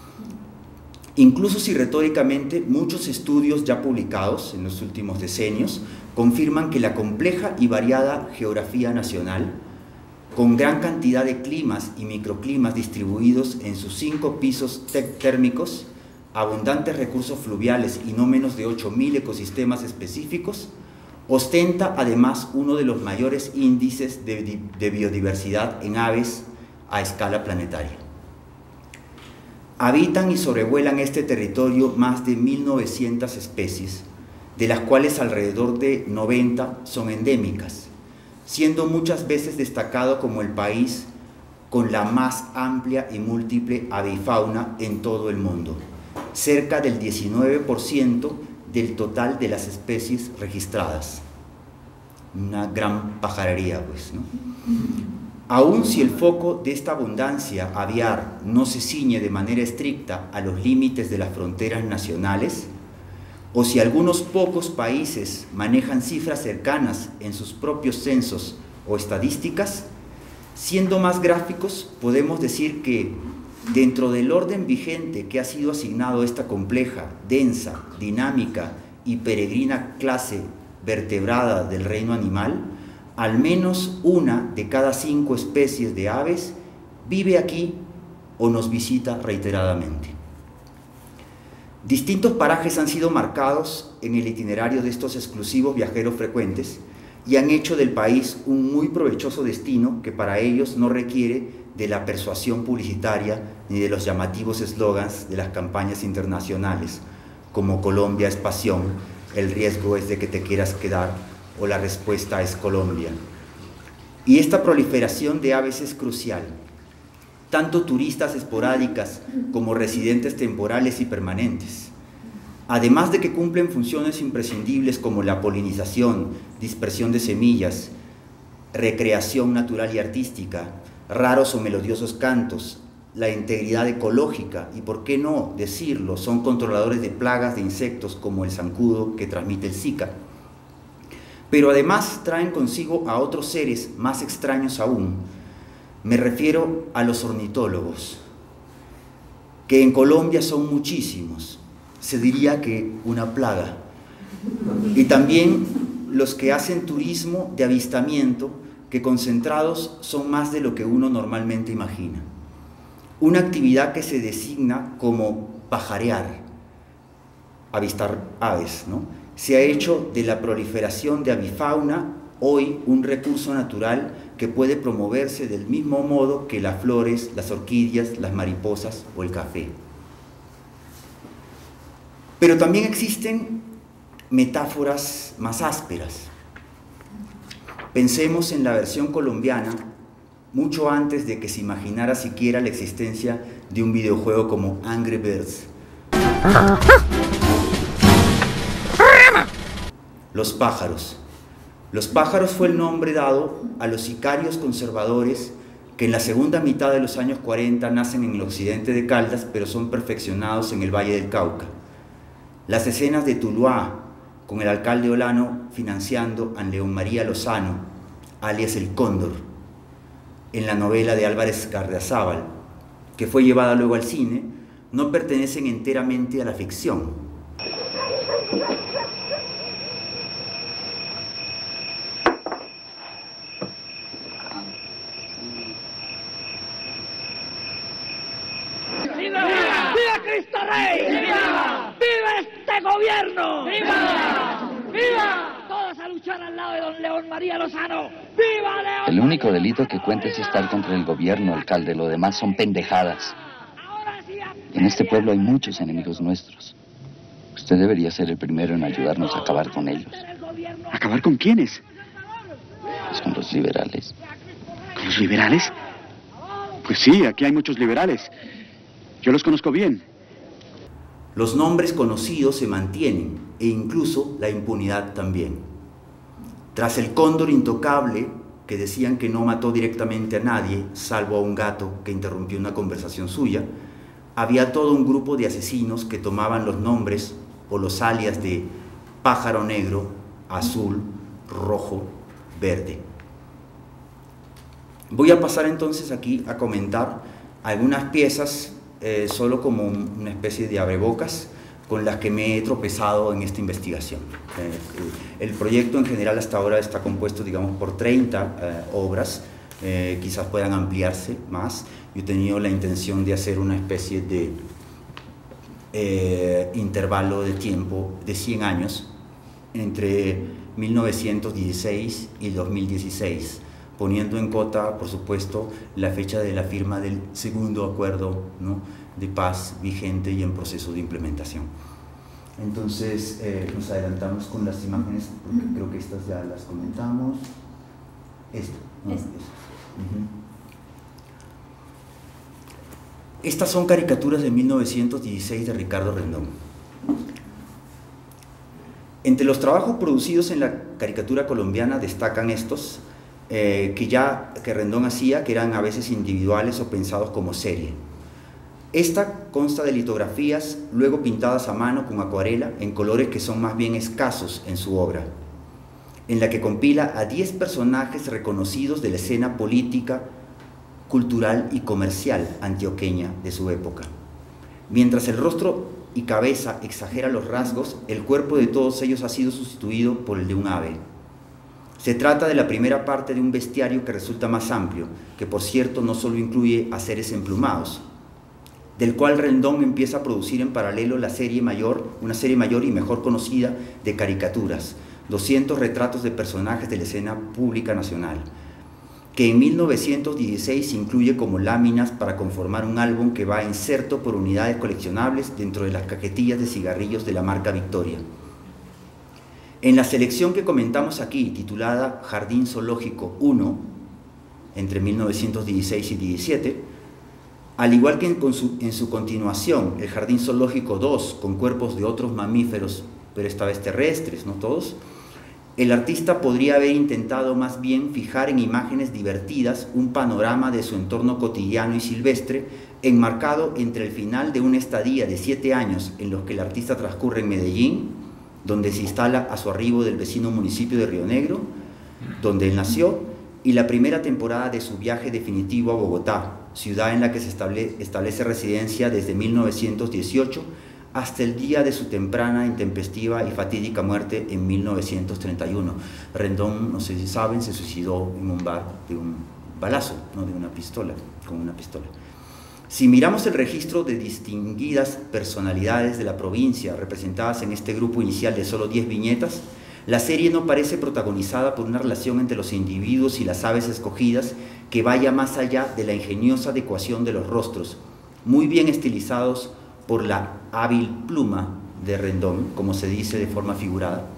Incluso si retóricamente muchos estudios ya publicados en los últimos decenios confirman que la compleja y variada geografía nacional, con gran cantidad de climas y microclimas distribuidos en sus cinco pisos térmicos, abundantes recursos fluviales y no menos de ocho mil ecosistemas específicos, ostenta además uno de los mayores índices de, de biodiversidad en aves a escala planetaria. Habitan y sobrevuelan este territorio más de mil novecientas especies, de las cuales alrededor de noventa son endémicas, siendo muchas veces destacado como el país con la más amplia y múltiple avifauna en todo el mundo, cerca del diecinueve por ciento del total de las especies registradas. Una gran pajarería, pues, ¿no? Aun si el foco de esta abundancia aviar no se ciñe de manera estricta a los límites de las fronteras nacionales, o si algunos pocos países manejan cifras cercanas en sus propios censos o estadísticas, siendo más gráficos, podemos decir que dentro del orden vigente que ha sido asignado a esta compleja, densa, dinámica y peregrina clase vertebrada del reino animal, al menos una de cada cinco especies de aves vive aquí o nos visita reiteradamente. Distintos parajes han sido marcados en el itinerario de estos exclusivos viajeros frecuentes y han hecho del país un muy provechoso destino que para ellos no requiere de la persuasión publicitaria ni de los llamativos eslogans de las campañas internacionales, como Colombia es pasión, el riesgo es de que te quieras quedar, o la respuesta es Colombia. Y esta proliferación de aves es crucial. Tanto turistas esporádicas como residentes temporales y permanentes. Además de que cumplen funciones imprescindibles como la polinización, dispersión de semillas, recreación natural y artística, raros o melodiosos cantos, la integridad ecológica y, por qué no decirlo, son controladores de plagas de insectos como el zancudo que transmite el Zika. Pero además traen consigo a otros seres más extraños aún. Me refiero a los ornitólogos, que en Colombia son muchísimos, se diría que una plaga. Y también los que hacen turismo de avistamiento, que concentrados son más de lo que uno normalmente imagina. Una actividad que se designa como pajarear, avistar aves, ¿no? Se ha hecho de la proliferación de avifauna hoy un recurso natural que puede promoverse del mismo modo que las flores, las orquídeas, las mariposas o el café. Pero también existen metáforas más ásperas. Pensemos en la versión colombiana, mucho antes de que se imaginara siquiera la existencia de un videojuego como Angry Birds. Los pájaros. Los pájaros fue el nombre dado a los sicarios conservadores que en la segunda mitad de los años cuarenta nacen en el occidente de Caldas, pero son perfeccionados en el Valle del Cauca. Las escenas de Tuluá, con el alcalde Olano financiando a León María Lozano, alias El Cóndor, en la novela de Álvarez Gardiazabal, que fue llevada luego al cine, no pertenecen enteramente a la ficción. Cristo Rey! ¡Viva! ¡Viva este gobierno! ¡Viva! ¡Viva! Todos a luchar. marchar al lado de don León María Lozano. ¡Viva León! El único delito que cuenta es estar contra el gobierno, alcalde. Lo demás son pendejadas. En este pueblo hay muchos enemigos nuestros. Usted debería ser el primero en ayudarnos a acabar con ellos. ¿Acabar con quiénes? Pues con los liberales. ¿Con los liberales? Pues sí, aquí hay muchos liberales. Yo los conozco bien. Los nombres conocidos se mantienen e incluso la impunidad también. Tras el cóndor intocable, que decían que no mató directamente a nadie, salvo a un gato que interrumpió una conversación suya, había todo un grupo de asesinos que tomaban los nombres o los alias de pájaro negro, azul, rojo, verde. Voy a pasar entonces aquí a comentar algunas piezas, eh, solo como un, una especie de abrebocas, con las que me he tropezado en esta investigación. Eh, el proyecto en general hasta ahora está compuesto, digamos, por treinta eh, obras, eh, quizás puedan ampliarse más. Yo he tenido la intención de hacer una especie de eh, intervalo de tiempo de cien años, entre mil novecientos dieciséis y dos mil dieciséis, poniendo en cota, por supuesto, la fecha de la firma del segundo acuerdo, ¿no?, de paz vigente y en proceso de implementación. Entonces, eh, nos adelantamos con las imágenes, porque creo que estas ya las comentamos. Esto, ¿no? Esto. Uh-huh. Estas son caricaturas de mil novecientos dieciséis de Ricardo Rendón. Entre los trabajos producidos en la caricatura colombiana destacan estos, eh, que ya que Rendón hacía, que eran a veces individuales o pensados como serie. Esta consta de litografías, luego pintadas a mano con acuarela, en colores que son más bien escasos en su obra, en la que compila a diez personajes reconocidos de la escena política, cultural y comercial antioqueña de su época. Mientras el rostro y cabeza exagera los rasgos, el cuerpo de todos ellos ha sido sustituido por el de un ave. Se trata de la primera parte de un bestiario que resulta más amplio, que por cierto no solo incluye a seres emplumados, del cual Rendón empieza a producir en paralelo la serie mayor, una serie mayor y mejor conocida de caricaturas, doscientos retratos de personajes de la escena pública nacional, que en mil novecientos dieciséis incluye como láminas para conformar un álbum que va inserto por unidades coleccionables dentro de las cajetillas de cigarrillos de la marca Victoria. En la selección que comentamos aquí, titulada Jardín Zoológico uno, entre mil novecientos dieciséis y diecisiete, al igual que en su, en su continuación, el Jardín Zoológico dos, con cuerpos de otros mamíferos, pero esta vez terrestres, no todos, el artista podría haber intentado más bien fijar en imágenes divertidas un panorama de su entorno cotidiano y silvestre, enmarcado entre el final de una estadía de siete años en los que el artista transcurre en Medellín, donde se instala a su arribo del vecino municipio de Río Negro, donde él nació, y la primera temporada de su viaje definitivo a Bogotá, ciudad en la que se establece, establece residencia desde mil novecientos dieciocho hasta el día de su temprana, intempestiva y fatídica muerte en mil novecientos treinta y uno. Rendón, no sé si saben, se suicidó en un bar de un balazo, no de una pistola, con una pistola. Si miramos el registro de distinguidas personalidades de la provincia representadas en este grupo inicial de solo diez viñetas, la serie no parece protagonizada por una relación entre los individuos y las aves escogidas que vaya más allá de la ingeniosa adecuación de los rostros, muy bien estilizados por la hábil pluma de Rendón, como se dice de forma figurada,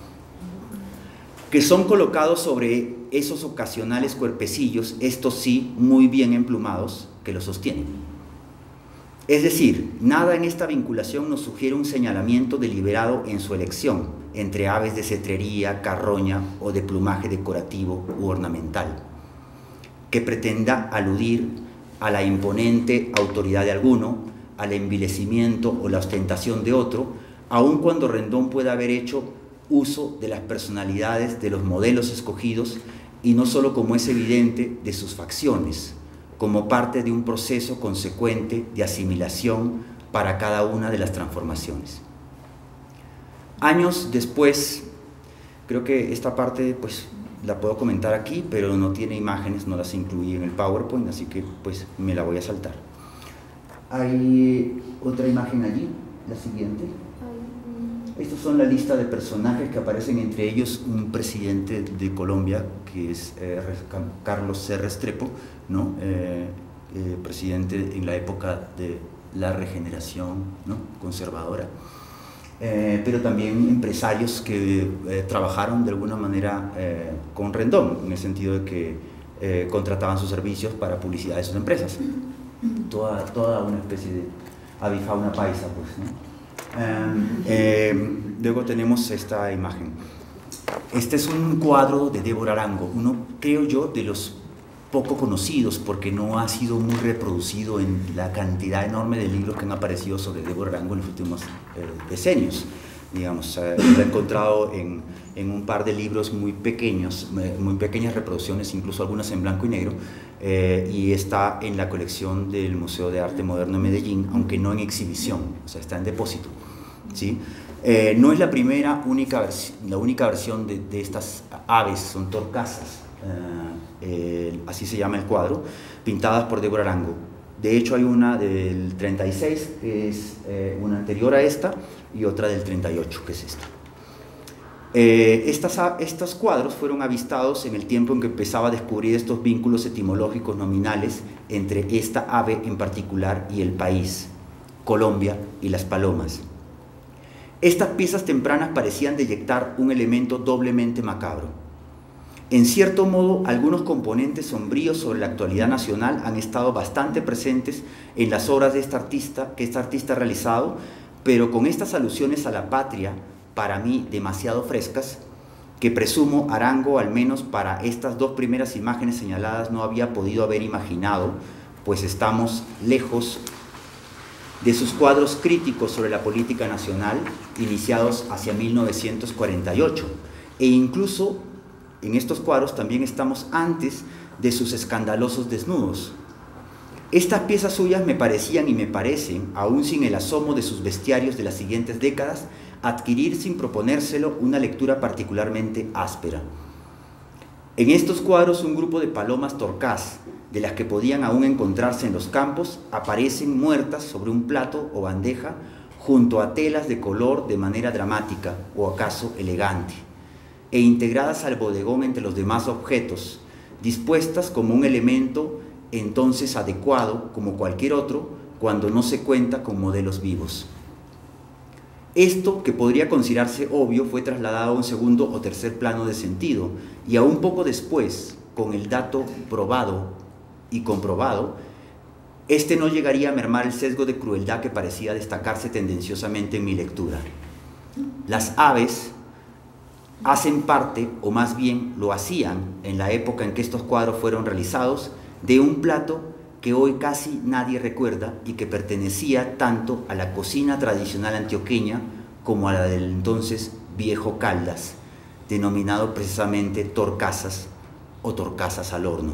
que son colocados sobre esos ocasionales cuerpecillos, estos sí muy bien emplumados, que los sostienen. Es decir, nada en esta vinculación nos sugiere un señalamiento deliberado en su elección entre aves de cetrería, carroña o de plumaje decorativo u ornamental, que pretenda aludir a la imponente autoridad de alguno, al envilecimiento o la ostentación de otro, aun cuando Rendón pueda haber hecho uso de las personalidades de los modelos escogidos y no solo, como es evidente, de sus facciones, como parte de un proceso consecuente de asimilación para cada una de las transformaciones. Años después, creo que esta parte pues la puedo comentar aquí, pero no tiene imágenes, no las incluí en el PowerPoint, así que pues me la voy a saltar. Hay otra imagen allí, la siguiente. Estos son la lista de personajes que aparecen, entre ellos un presidente de Colombia, que es eh, Carlos C. Restrepo, ¿no? eh, eh, presidente en la época de la regeneración, ¿no? conservadora. Eh, pero también empresarios que eh, trabajaron de alguna manera eh, con Rendón, en el sentido de que eh, contrataban sus servicios para publicidad de sus empresas. Toda, toda una especie de avifauna paisa, pues, ¿no? Eh, eh, luego tenemos esta imagen. Este es un cuadro de Débora Arango, uno, creo yo, de los poco conocidos, porque no ha sido muy reproducido en la cantidad enorme de libros que han aparecido sobre Débora Arango en los últimos eh, decenios. Digamos, eh, lo he encontrado en, en un par de libros muy pequeños, muy pequeñas reproducciones, incluso algunas en blanco y negro, eh, y está en la colección del Museo de Arte Moderno de Medellín, aunque no en exhibición, o sea, está en depósito, ¿sí? Eh, no es la primera, única la única versión de, de estas aves, son torcasas, eh, eh, así se llama el cuadro, pintadas por Débora Arango. De hecho, hay una del treinta y seis, que es eh, una anterior a esta, y otra del treinta y ocho, que es esta. Eh, estas, estos cuadros fueron avistados en el tiempo en que empezaba a descubrir estos vínculos etimológicos nominales entre esta ave en particular y el país, Colombia y las palomas. Estas piezas tempranas parecían deyectar un elemento doblemente macabro. En cierto modo, algunos componentes sombríos sobre la actualidad nacional han estado bastante presentes en las obras de esta artista, que esta artista ha realizado, pero con estas alusiones a la patria, para mí demasiado frescas, que presumo Arango, al menos para estas dos primeras imágenes señaladas, no había podido haber imaginado, pues estamos lejos de sus cuadros críticos sobre la política nacional, iniciados hacia mil novecientos cuarenta y ocho, e incluso en estos cuadros también estamos antes de sus escandalosos desnudos. Estas piezas suyas me parecían y me parecen, aún sin el asomo de sus bestiarios de las siguientes décadas, adquirir sin proponérselo una lectura particularmente áspera. En estos cuadros un grupo de palomas torcaz, de las que podían aún encontrarse en los campos, aparecen muertas sobre un plato o bandeja junto a telas de color de manera dramática o acaso elegante, e integradas al bodegón entre los demás objetos, dispuestas como un elemento entonces adecuado, como cualquier otro, cuando no se cuenta con modelos vivos. Esto, que podría considerarse obvio, fue trasladado a un segundo o tercer plano de sentido, y aún poco después, con el dato probado y comprobado, este no llegaría a mermar el sesgo de crueldad que parecía destacarse tendenciosamente en mi lectura. Las aves hacen parte, o más bien lo hacían, en la época en que estos cuadros fueron realizados, de un plato que hoy casi nadie recuerda y que pertenecía tanto a la cocina tradicional antioqueña como a la del entonces viejo Caldas, denominado precisamente torcasas o torcasas al horno.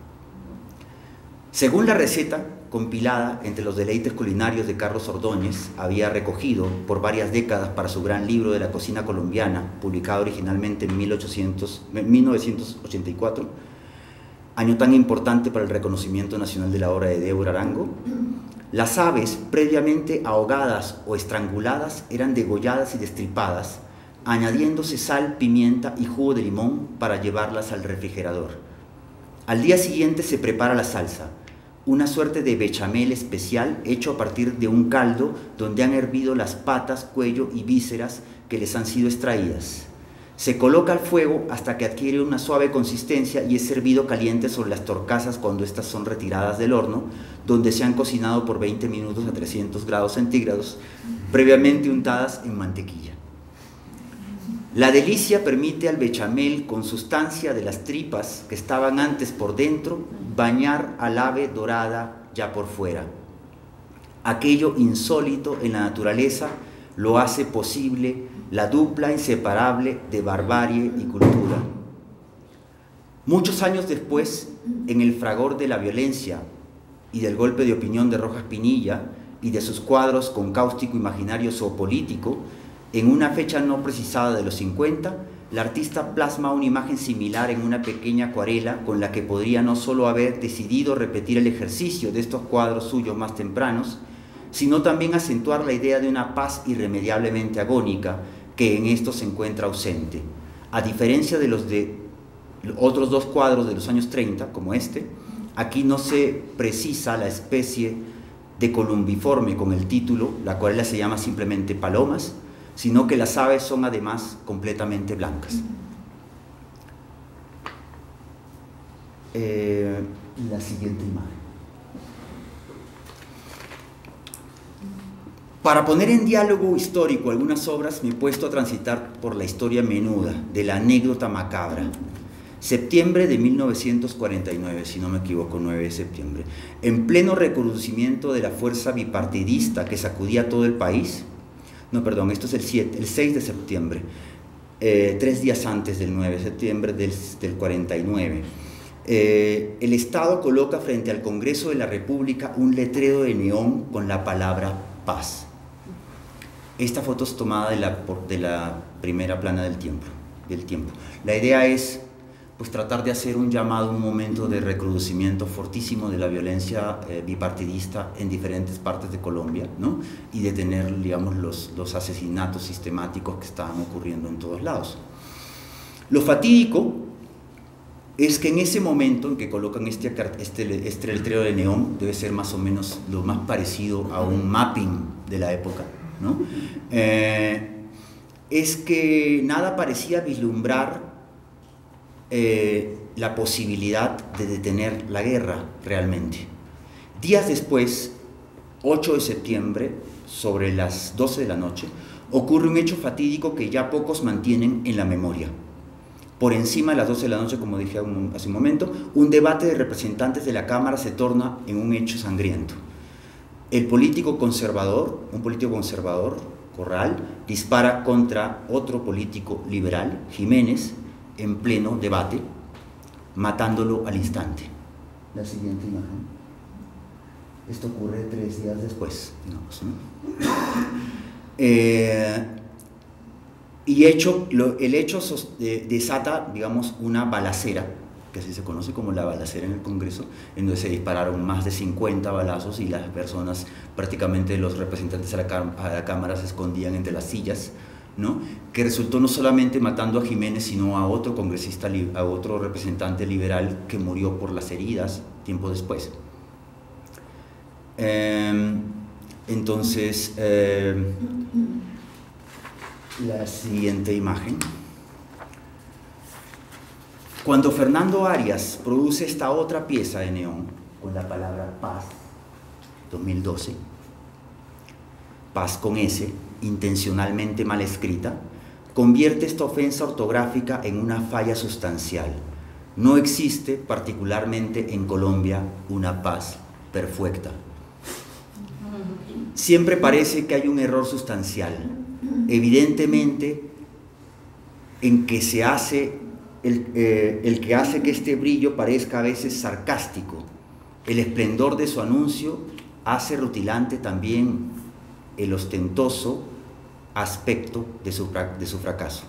Según la receta compilada entre los deleites culinarios de Carlos Ordóñez, había recogido por varias décadas para su gran libro de la cocina colombiana, publicado originalmente en mil novecientos ochenta y cuatro, año tan importante para el reconocimiento nacional de la obra de Débora Arango, las aves previamente ahogadas o estranguladas eran degolladas y destripadas, añadiéndose sal, pimienta y jugo de limón para llevarlas al refrigerador. Al día siguiente se prepara la salsa, una suerte de bechamel especial hecho a partir de un caldo donde han hervido las patas, cuello y vísceras que les han sido extraídas. Se coloca al fuego hasta que adquiere una suave consistencia y es servido caliente sobre las torcasas cuando éstas son retiradas del horno, donde se han cocinado por veinte minutos a trescientos grados centígrados, previamente untadas en mantequilla. La delicia permite al bechamel, con sustancia de las tripas que estaban antes por dentro, bañar al ave dorada ya por fuera. Aquello insólito en la naturaleza lo hace posible la dupla inseparable de barbarie y cultura. Muchos años después, en el fragor de la violencia y del golpe de opinión de Rojas Pinilla y de sus cuadros con cáustico imaginario zoopolítico, en una fecha no precisada de los cincuenta, la artista plasma una imagen similar en una pequeña acuarela con la que podría no solo haber decidido repetir el ejercicio de estos cuadros suyos más tempranos, sino también acentuar la idea de una paz irremediablemente agónica que en esto se encuentra ausente. A diferencia de los de otros dos cuadros de los años treinta, como este, aquí no se precisa la especie de columbiforme con el título, la acuarela se llama simplemente Palomas, sino que las aves son además completamente blancas. Eh, la siguiente imagen. Para poner en diálogo histórico algunas obras me he puesto a transitar por la historia menuda de la anécdota macabra. Septiembre de mil novecientos cuarenta y nueve, si no me equivoco, nueve de septiembre. En pleno reconocimiento de la fuerza bipartidista que sacudía todo el país, no, perdón, esto es el, siete, el seis de septiembre, eh, tres días antes del nueve de septiembre del, del cuarenta y nueve. Eh, el Estado coloca frente al Congreso de la República un letrero de neón con la palabra paz. Esta foto es tomada de la, de la primera plana del tiempo, del tiempo. La idea es pues, tratar de hacer un llamado, un momento de recrudecimiento fortísimo de la violencia eh, bipartidista en diferentes partes de Colombia, ¿no? Y detener, digamos, los, los asesinatos sistemáticos que estaban ocurriendo en todos lados. Lo fatídico es que en ese momento en que colocan este, este, este letrero de neón, debe ser más o menos lo más parecido a un mapping de la época, ¿no? Eh, es que nada parecía vislumbrar eh, la posibilidad de detener la guerra realmente. Días después, ocho de septiembre, sobre las doce de la noche, ocurre un hecho fatídico que ya pocos mantienen en la memoria. Por encima de las doce de la noche, como dije hace un momento, un debate de representantes de la Cámara se torna en un hecho sangriento. El político conservador, un político conservador, Corral, dispara contra otro político liberal, Jiménez, en pleno debate, matándolo al instante. La siguiente imagen. Esto ocurre tres días después, digamos, ¿no? Eh, y hecho, lo, el hecho sos, eh, desata, digamos, una balacera, que así se conoce como la balacera en el Congreso, en donde se dispararon más de cincuenta balazos y las personas, prácticamente los representantes a la, a la Cámara, se escondían entre las sillas, ¿no? Que resultó no solamente matando a Jiménez, sino a otro congresista, a otro representante liberal que murió por las heridas tiempo después. Eh, entonces, eh, la siguiente imagen. Cuando Fernando Arias produce esta otra pieza de neón con la palabra paz, dos mil doce, paz con S, intencionalmente mal escrita, convierte esta ofensa ortográfica en una falla sustancial. No existe, particularmente en Colombia, una paz perfecta. Siempre parece que hay un error sustancial, evidentemente en que se hace el, eh, el que hace que este brillo parezca a veces sarcástico. El esplendor de su anuncio hace rutilante también el ostentoso aspecto de su, de su fracaso.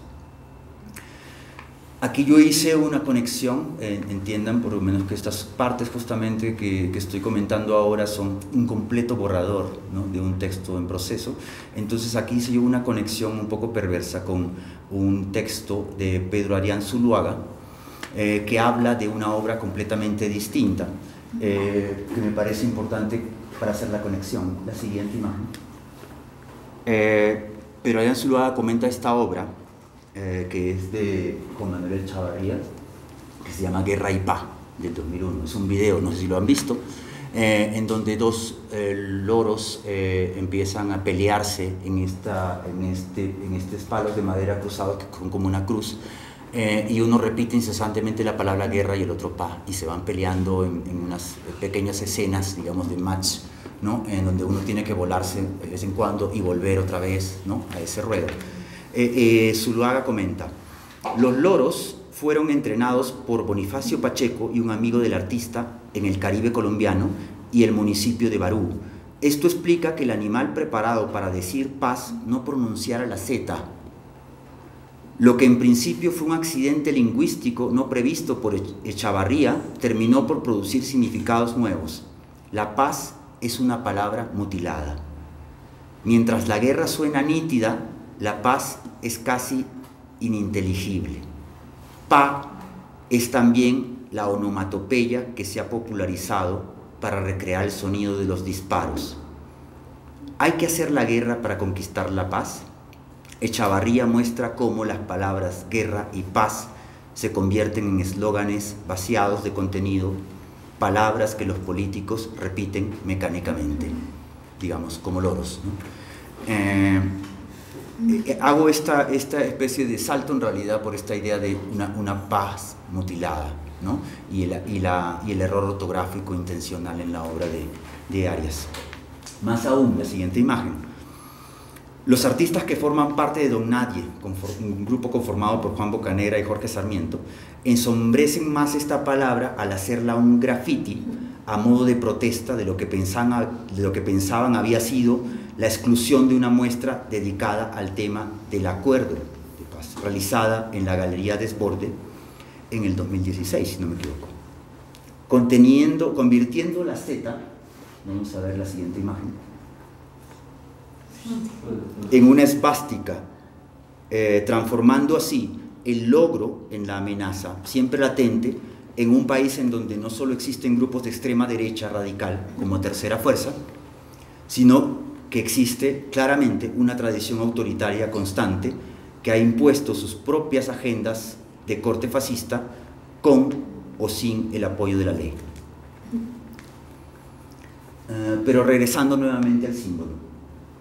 Aquí yo hice una conexión, eh, entiendan por lo menos que estas partes justamente que, que estoy comentando ahora son un completo borrador, ¿no?, de un texto en proceso. Entonces aquí hice yo una conexión un poco perversa con un texto de Pedro Arián Zuluaga, eh, que habla de una obra completamente distinta, eh, que me parece importante para hacer la conexión. La siguiente imagen. Eh, Pedro Arián Zuluaga comenta esta obra, Eh, que es de Juan Manuel Echavarría, que se llama Guerra y Paz, del dos mil uno. Es un video, no sé si lo han visto, eh, en donde dos eh, loros eh, empiezan a pelearse en, esta, en, este, en estos palos de madera cruzados que son como una cruz, eh, y uno repite incesantemente la palabra guerra y el otro paz, y se van peleando en, en unas pequeñas escenas, digamos, de match, ¿no?, en donde uno tiene que volarse de vez en cuando y volver otra vez, ¿no?, a ese ruedo. Eh, eh, Zuluaga comenta: los loros fueron entrenados por Bonifacio Pacheco y un amigo del artista en el Caribe colombiano y el municipio de Barú. Esto explica que el animal preparado para decir paz no pronunciara la Z, lo que en principio fue un accidente lingüístico no previsto por Echavarría, terminó por producir significados nuevos. La paz es una palabra mutilada. Mientras la guerra suena nítida, la paz es casi ininteligible. Pa es también la onomatopeya que se ha popularizado para recrear el sonido de los disparos. ¿Hay que hacer la guerra para conquistar la paz? Echavarría muestra cómo las palabras guerra y paz se convierten en eslóganes vaciados de contenido, palabras que los políticos repiten mecánicamente, digamos, como loros, ¿no? Eh, eh, hago esta, esta especie de salto en realidad por esta idea de una, una paz mutilada, ¿no? y, el, y, la, y el error ortográfico intencional en la obra de, de Arias. Más aún, la siguiente imagen. Los artistas que forman parte de Don Nadie, un grupo conformado por Juan Bocanera y Jorge Sarmiento, ensombrecen más esta palabra al hacerla un graffiti a modo de protesta de lo que pensaban, de lo que pensaban había sido la exclusión de una muestra dedicada al tema del acuerdo de paz, realizada en la Galería Desborde en el dos mil dieciséis, si no me equivoco. Conteniendo, convirtiendo la Z, vamos a ver la siguiente imagen, en una esvástica, eh, transformando así el logro en la amenaza, siempre latente, en un país en donde no solo existen grupos de extrema derecha radical como tercera fuerza, sino que existe claramente una tradición autoritaria constante que ha impuesto sus propias agendas de corte fascista con o sin el apoyo de la ley. Uh, pero regresando nuevamente al símbolo.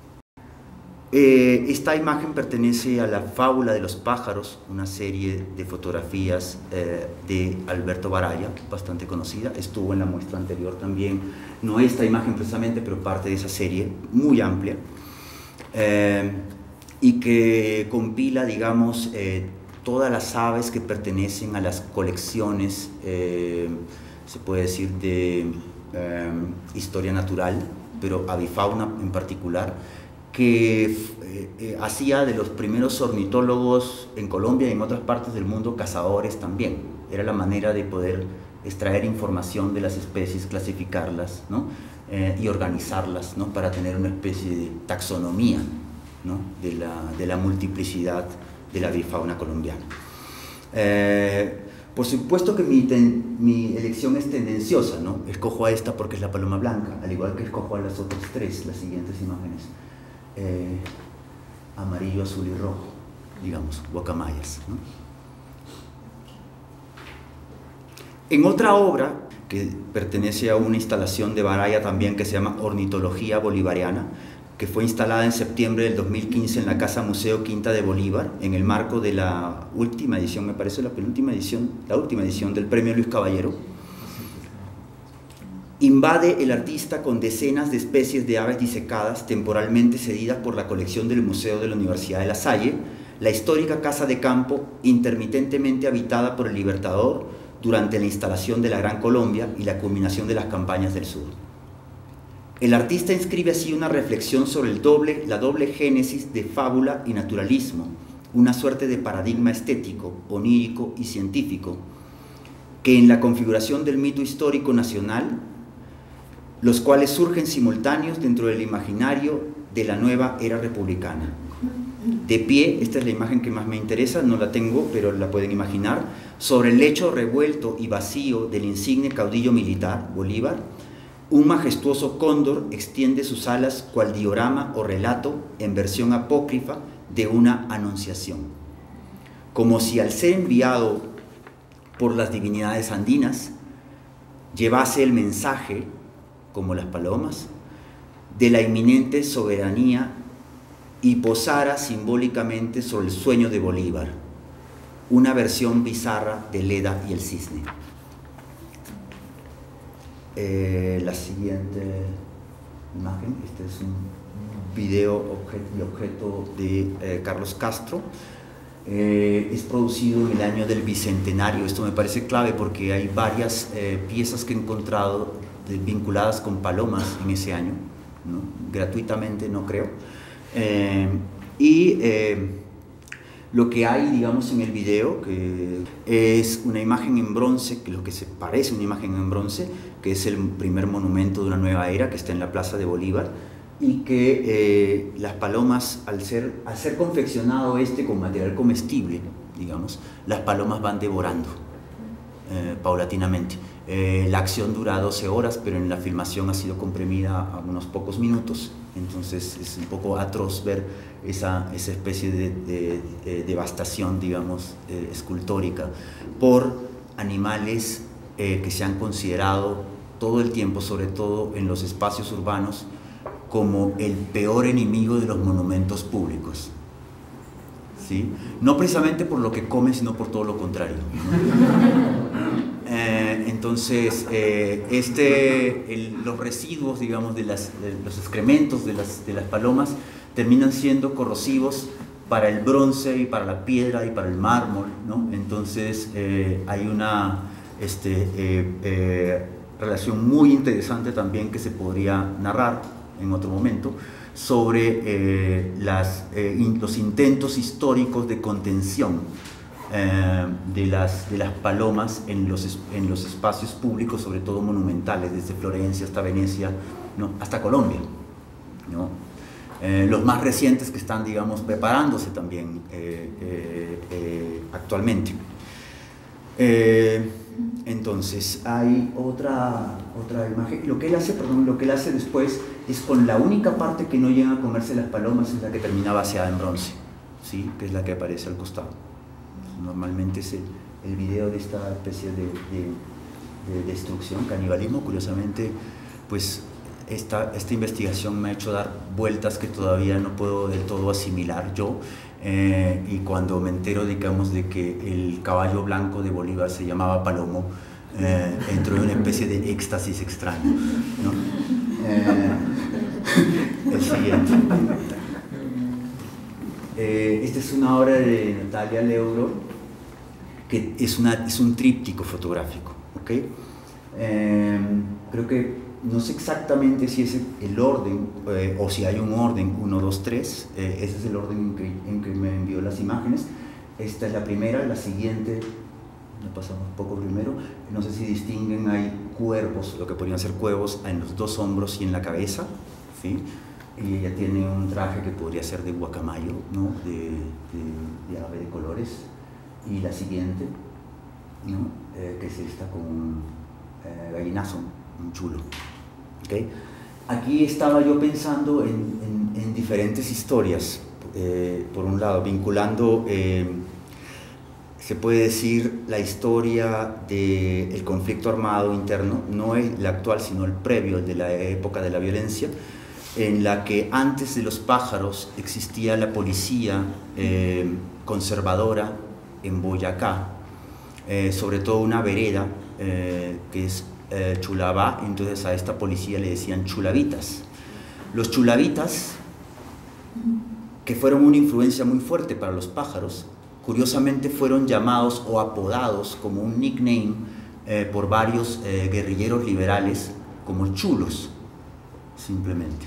Eh, esta imagen pertenece a La fábula de los pájaros, una serie de fotografías eh, de Alberto Baraya, bastante conocida, estuvo en la muestra anterior también, no esta imagen precisamente, pero parte de esa serie, muy amplia, eh, y que compila, digamos, eh, todas las aves que pertenecen a las colecciones, eh, se puede decir, de eh, historia natural, pero avifauna en particular, que eh, eh, hacía de los primeros ornitólogos en Colombia y en otras partes del mundo cazadores también. Era la manera de poder extraer información de las especies, clasificarlas, ¿no? eh, y organizarlas, ¿no? Para tener una especie de taxonomía, ¿no? de, la, de la multiplicidad de la avifauna colombiana. Eh, por supuesto que mi, ten, mi elección es tendenciosa, ¿no? Escojo a esta porque es la paloma blanca, al igual que escojo a las otras tres, las siguientes imágenes. Eh, amarillo, azul y rojo, digamos, guacamayas, ¿no? En otra obra que pertenece a una instalación de Baraya también que se llama Ornitología Bolivariana, que fue instalada en septiembre del dos mil quince en la Casa Museo Quinta de Bolívar, en el marco de la última edición, me parece la penúltima edición, la última edición del Premio Luis Caballero. Invade el artista con decenas de especies de aves disecadas temporalmente cedidas por la colección del Museo de la Universidad de La Salle, la histórica casa de campo intermitentemente habitada por el Libertador durante la instalación de la Gran Colombia y la culminación de las campañas del sur. El artista inscribe así una reflexión sobre el doble, la doble génesis de fábula y naturalismo, una suerte de paradigma estético, onírico y científico, que en la configuración del mito histórico nacional, los cuales surgen simultáneos dentro del imaginario de la nueva era republicana. De pie, esta es la imagen que más me interesa, no la tengo, pero la pueden imaginar, sobre el lecho revuelto y vacío del insigne caudillo militar, Bolívar, un majestuoso cóndor extiende sus alas cual diorama o relato en versión apócrifa de una anunciación. Como si al ser enviado por las divinidades andinas, llevase el mensaje, como las palomas, de la inminente soberanía y posara simbólicamente sobre el sueño de Bolívar, una versión bizarra de Leda y el cisne. Eh, la siguiente imagen, este es un video objeto, y objeto de eh, Carlos Castro. Eh, es producido en el año del Bicentenario. Esto me parece clave porque hay varias eh, piezas que he encontrado de, vinculadas con palomas en ese año, ¿no? Gratuitamente, no creo. Eh, y eh, lo que hay, digamos, en el video, que es una imagen en bronce, que lo que se parece a una imagen en bronce, que es el primer monumento de una nueva era que está en la Plaza de Bolívar, y que eh, las palomas, al ser, al ser confeccionado este con material comestible, digamos, las palomas van devorando eh, paulatinamente. Eh, la acción dura doce horas, pero en la filmación ha sido comprimida a unos pocos minutos, entonces es un poco atroz ver esa, esa especie de, de, de devastación, digamos, eh, escultórica por animales eh, que se han considerado todo el tiempo, sobre todo en los espacios urbanos, como el peor enemigo de los monumentos públicos. ¿Sí? No precisamente por lo que comen, sino por todo lo contrario. eh, entonces, eh, este, el, los residuos, digamos, de, las, de los excrementos de las, de las palomas terminan siendo corrosivos para el bronce y para la piedra y para el mármol, ¿no? Entonces, eh, hay una este, eh, eh, relación muy interesante también que se podría narrar en otro momento, sobre eh, las, eh, in, los intentos históricos de contención eh, de, las, de las palomas en los, en los espacios públicos, sobre todo monumentales, desde Florencia hasta Venecia, ¿no? Hasta Colombia, ¿no? Eh, los más recientes que están, digamos, preparándose también eh, eh, eh, actualmente. Eh, Entonces, hay otra, otra imagen. Lo que él hace, perdón, lo que él hace después es con la única parte que no llegan a comerse las palomas, es la que termina vaciada en bronce, ¿sí? Que es la que aparece al costado. Normalmente es el, el video de esta especie de, de, de destrucción, canibalismo. Curiosamente, pues esta, esta investigación me ha hecho dar vueltas que todavía no puedo del todo asimilar yo. Eh, y cuando me entero, digamos, de que el caballo blanco de Bolívar se llamaba Palomo, eh, entro en una especie de éxtasis extraño, ¿no? Eh, el siguiente. Eh, esta es una obra de Natalia Leuro, que es, una, es un tríptico fotográfico, ¿ok? Eh, creo que no sé exactamente si es el orden eh, o si hay un orden uno, dos, tres. Eh, ese es el orden en que, en que me envió las imágenes. Esta es la primera, la siguiente, me pasamos un poco primero. No sé si distinguen, hay cuervos, lo que podrían ser cuervos, en los dos hombros y en la cabeza, ¿sí? Y ella tiene un traje que podría ser de guacamayo, ¿no? de, de, de ave de colores. Y la siguiente, ¿no? eh, que es esta con un eh, gallinazo, un chulo. ¿Okay? Aquí estaba yo pensando en, en, en diferentes historias, eh, por un lado, vinculando, eh, se puede decir, la historia del conflicto armado interno, no el actual, sino el previo, el de la época de la violencia, en la que antes de los pájaros existía la policía eh, conservadora en Boyacá, eh, sobre todo una vereda eh, que es Eh, Chulabá. Entonces a esta policía le decían chulavitas. Los chulavitas, que fueron una influencia muy fuerte para los pájaros, curiosamente fueron llamados o apodados como un nickname eh, por varios eh, guerrilleros liberales como chulos, simplemente.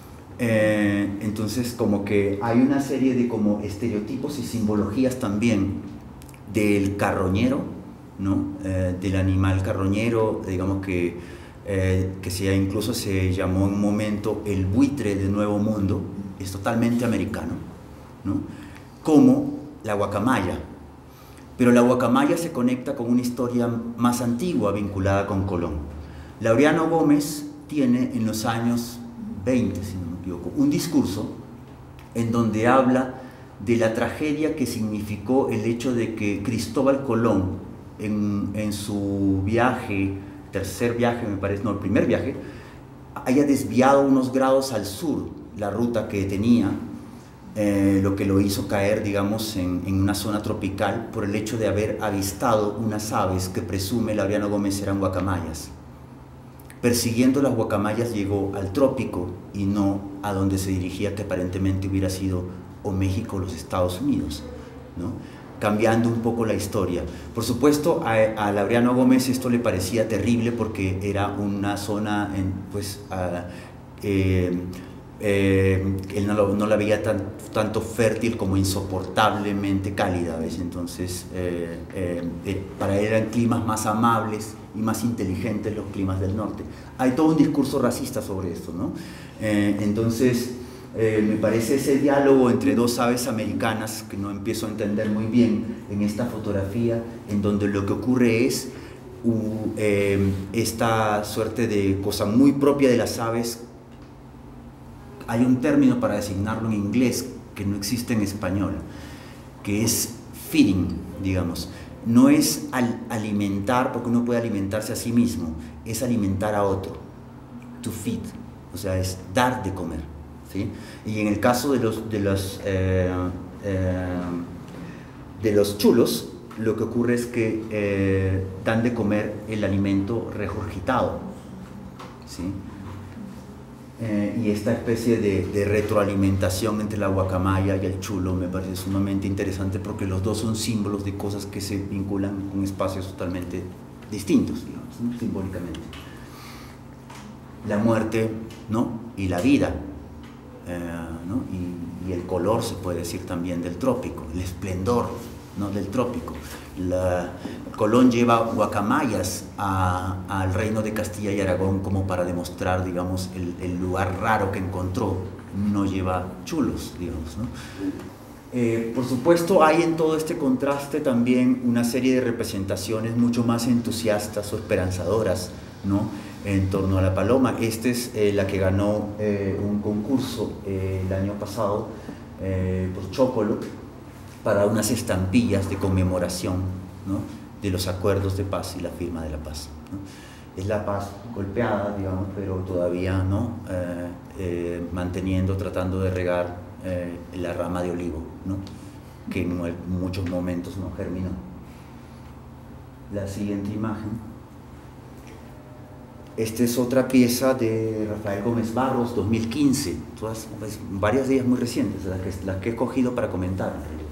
Eh, entonces, como que hay una serie de como estereotipos y simbologías también del carroñero, ¿no? Eh, del animal carroñero, digamos que, eh, que se, incluso se llamó en un momento el buitre del Nuevo Mundo, es totalmente americano, ¿no? Como la guacamaya. Pero la guacamaya se conecta con una historia más antigua vinculada con Colón. Laureano Gómez tiene en los años veinte, si no me equivoco, un discurso en donde habla de la tragedia que significó el hecho de que Cristóbal Colón, En, en su viaje, tercer viaje me parece, no, el primer viaje, haya desviado unos grados al sur la ruta que tenía, eh, lo que lo hizo caer, digamos, en, en una zona tropical por el hecho de haber avistado unas aves que presume Laureano Gómez eran guacamayas. Persiguiendo las guacamayas llegó al trópico y no a donde se dirigía, que aparentemente hubiera sido o México o los Estados Unidos, ¿no? Cambiando un poco la historia. Por supuesto, a, a Laureano Gómez esto le parecía terrible porque era una zona, en, pues, a, eh, eh, él no, lo, no la veía tan, tanto fértil como insoportablemente cálida, ¿ves? Entonces, eh, eh, eh, para él eran climas más amables, y más inteligentes los climas del norte. Hay todo un discurso racista sobre esto, ¿no? Eh, entonces, eh, me parece ese diálogo entre dos aves americanas, que no empiezo a entender muy bien en esta fotografía, en donde lo que ocurre es uh, eh, esta suerte de cosa muy propia de las aves. Hay un término para designarlo en inglés que no existe en español, que es feeding, digamos. No es al alimentar, porque uno puede alimentarse a sí mismo, es alimentar a otro, to feed, o sea, es dar de comer, ¿sí? Y en el caso de los, de los, eh, eh, de los chulos, lo que ocurre es que eh, dan de comer el alimento regurgitado, ¿sí? Eh, y esta especie de, de retroalimentación entre la guacamaya y el chulo me parece sumamente interesante, porque los dos son símbolos de cosas que se vinculan con espacios totalmente distintos, digamos, ¿no? Simbólicamente. La muerte, ¿no? Y la vida, eh, ¿no? y, y el color, se puede decir también, del trópico, el esplendor, ¿no? Del trópico. La, Colón lleva guacamayas a, al reino de Castilla y Aragón como para demostrar, digamos, el, el lugar raro que encontró. No lleva chulos, digamos, ¿no? Eh, por supuesto, hay en todo este contraste también una serie de representaciones mucho más entusiastas o esperanzadoras, ¿no? En torno a la paloma. Esta es eh, la que ganó eh, un concurso eh, el año pasado eh, por Chocolo, para unas estampillas de conmemoración, ¿no? De los acuerdos de paz y la firma de la paz, ¿no? Es la paz golpeada, digamos, pero todavía, ¿no? eh, eh, manteniendo, tratando de regar eh, la rama de olivo, ¿no? Que en muchos momentos no germinó. La siguiente imagen. Esta es otra pieza de Rafael Gómez Barros, dos mil quince, todas, pues, varias de ellas muy recientes, las que, las que he cogido para comentar.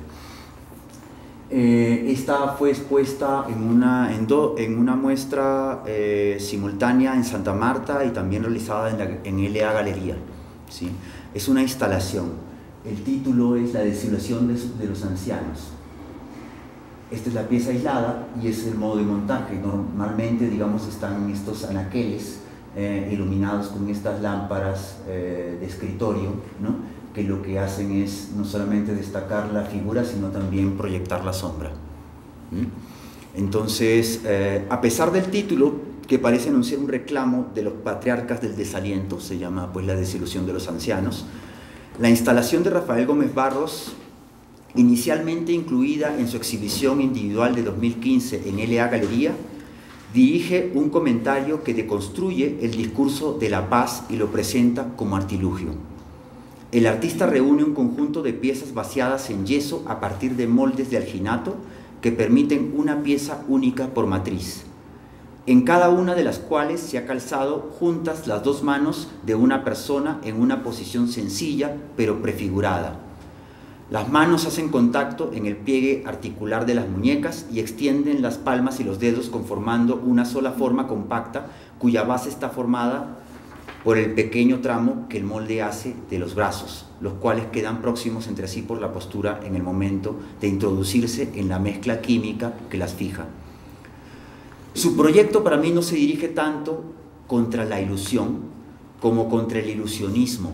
Eh, esta fue expuesta en una, en do, en una muestra eh, simultánea en Santa Marta y también realizada en, la, en L A Galería, ¿sí? Es una instalación. El título es La desilusión de, de los ancianos. Esta es la pieza aislada y es el modo de montaje. Normalmente, digamos, están estos anaqueles eh, iluminados con estas lámparas eh, de escritorio, ¿no? Que lo que hacen es no solamente destacar la figura, sino también proyectar la sombra. ¿Mm? Entonces, eh, a pesar del título, que parece anunciar un reclamo de los patriarcas del desaliento, se llama pues La desilusión de los ancianos, la instalación de Rafael Gómez Barros, inicialmente incluida en su exhibición individual de dos mil quince en L A Galería, dirige un comentario que deconstruye el discurso de la paz y lo presenta como artilugio. El artista reúne un conjunto de piezas vaciadas en yeso a partir de moldes de alginato que permiten una pieza única por matriz, en cada una de las cuales se ha calzado juntas las dos manos de una persona en una posición sencilla pero prefigurada. Las manos hacen contacto en el pliegue articular de las muñecas y extienden las palmas y los dedos conformando una sola forma compacta cuya base está formada por el pequeño tramo que el molde hace de los brazos, los cuales quedan próximos entre sí por la postura en el momento de introducirse en la mezcla química que las fija. Su proyecto para mí no se dirige tanto contra la ilusión como contra el ilusionismo.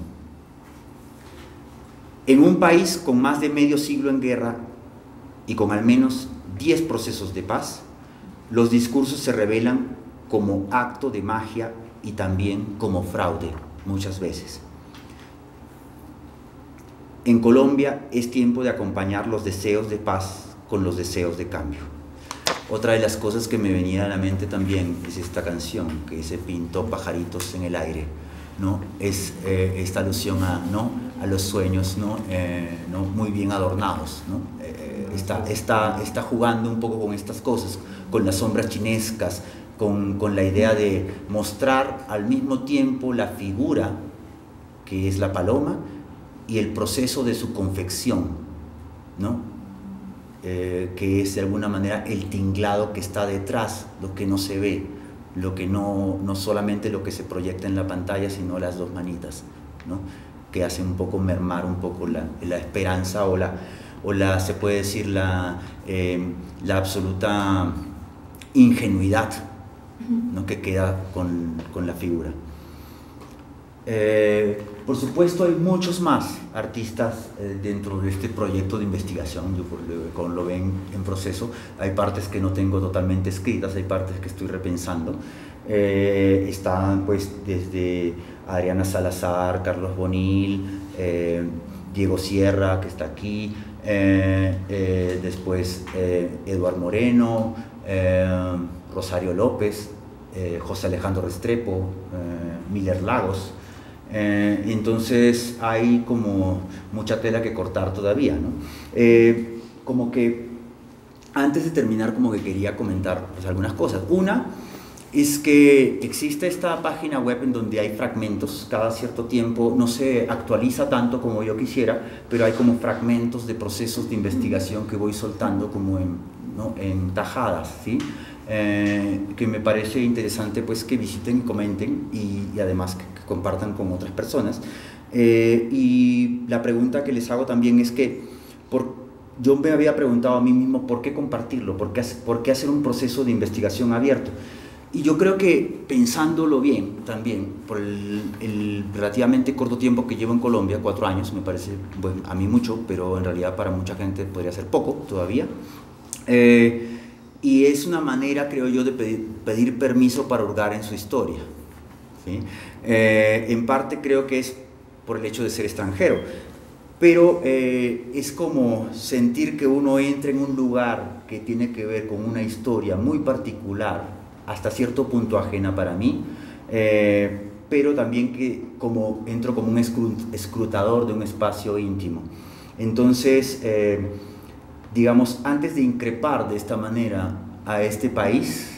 En un país con más de medio siglo en guerra y con al menos diez procesos de paz, los discursos se revelan como acto de magia y también como fraude, muchas veces. En Colombia es tiempo de acompañar los deseos de paz con los deseos de cambio. Otra de las cosas que me venía a la mente también es esta canción que se pintó pajaritos en el aire, ¿no? Es eh, esta alusión a, ¿no? a los sueños, ¿no? Eh, ¿no? muy bien adornados, ¿no? Eh, está, está, está jugando un poco con estas cosas, con las sombras chinescas, Con, con la idea de mostrar al mismo tiempo la figura que es la paloma y el proceso de su confección, ¿no? Eh, que es de alguna manera el tinglado que está detrás, lo que no se ve, lo que no, no solamente lo que se proyecta en la pantalla, sino las dos manitas, ¿no? Que hacen un poco mermar un poco la, la esperanza o la, o la, se puede decir, la, eh, la absoluta ingenuidad ¿no? Que queda con, con la figura. Eh, por supuesto hay muchos más artistas eh, dentro de este proyecto de investigación. Yo, como lo ven en proceso, hay partes que no tengo totalmente escritas, hay partes que estoy repensando. Eh, están pues desde Adriana Salazar, Carlos Bonil, eh, Diego Sierra, que está aquí, eh, eh, después eh, Eduard Moreno, eh, Rosario López, eh, José Alejandro Restrepo, eh, Miller Lagos. Eh, entonces hay como mucha tela que cortar todavía, ¿no? Eh, como que antes de terminar, como que quería comentar pues, algunas cosas. Una es que existe esta página web en donde hay fragmentos cada cierto tiempo, no se actualiza tanto como yo quisiera, pero hay como fragmentos de procesos de investigación que voy soltando como en, ¿no? en tajadas, ¿sí? Eh, que me parece interesante pues que visiten y comenten y, y además que, que compartan con otras personas. Eh, y la pregunta que les hago también es que por, yo me había preguntado a mí mismo por qué compartirlo, por qué, por qué hacer un proceso de investigación abierto. Y yo creo que pensándolo bien también, por el, el relativamente corto tiempo que llevo en Colombia, cuatro años, me parece, bueno, a mí mucho, pero en realidad para mucha gente podría ser poco todavía. Eh, y es una manera, creo yo, de pedir, pedir permiso para hurgar en su historia, ¿sí? Eh, en parte creo que es por el hecho de ser extranjero, pero eh, es como sentir que uno entra en un lugar que tiene que ver con una historia muy particular, hasta cierto punto ajena para mí, eh, pero también que como entro como un escrutador de un espacio íntimo. Entonces, eh, digamos, antes de increpar de esta manera a este país,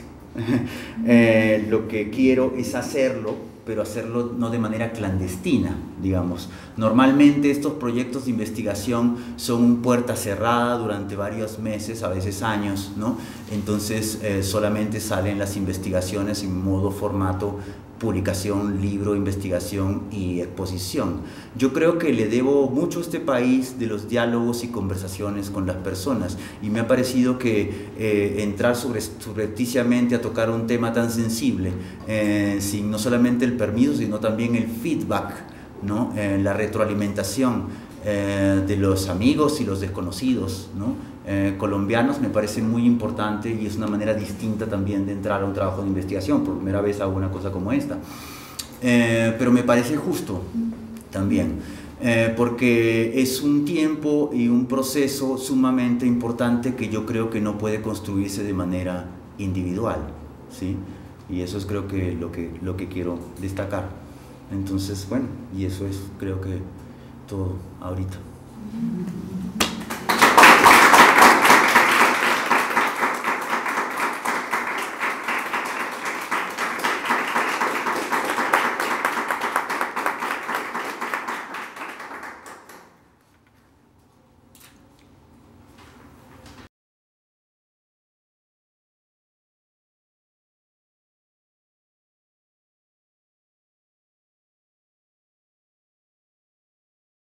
eh, lo que quiero es hacerlo, pero hacerlo no de manera clandestina, digamos. Normalmente estos proyectos de investigación son puerta cerrada durante varios meses, a veces años, ¿no? Entonces eh, solamente salen las investigaciones en modo formato publicación, libro, investigación y exposición. Yo creo que le debo mucho a este país de los diálogos y conversaciones con las personas, y me ha parecido que eh, entrar sobre, subrepticiamente a tocar un tema tan sensible, eh, sin no solamente el permiso, sino también el feedback, ¿no? Eh, la retroalimentación eh, de los amigos y los desconocidos, ¿no? Eh, colombianos, me parece muy importante, y es una manera distinta también de entrar a un trabajo de investigación. Por primera vez hago una cosa como esta, eh, pero me parece justo también, eh, porque es un tiempo y un proceso sumamente importante que yo creo que no puede construirse de manera individual, ¿sí? Y eso es creo que lo que, lo que quiero destacar. Entonces, bueno, y eso es creo que todo ahorita.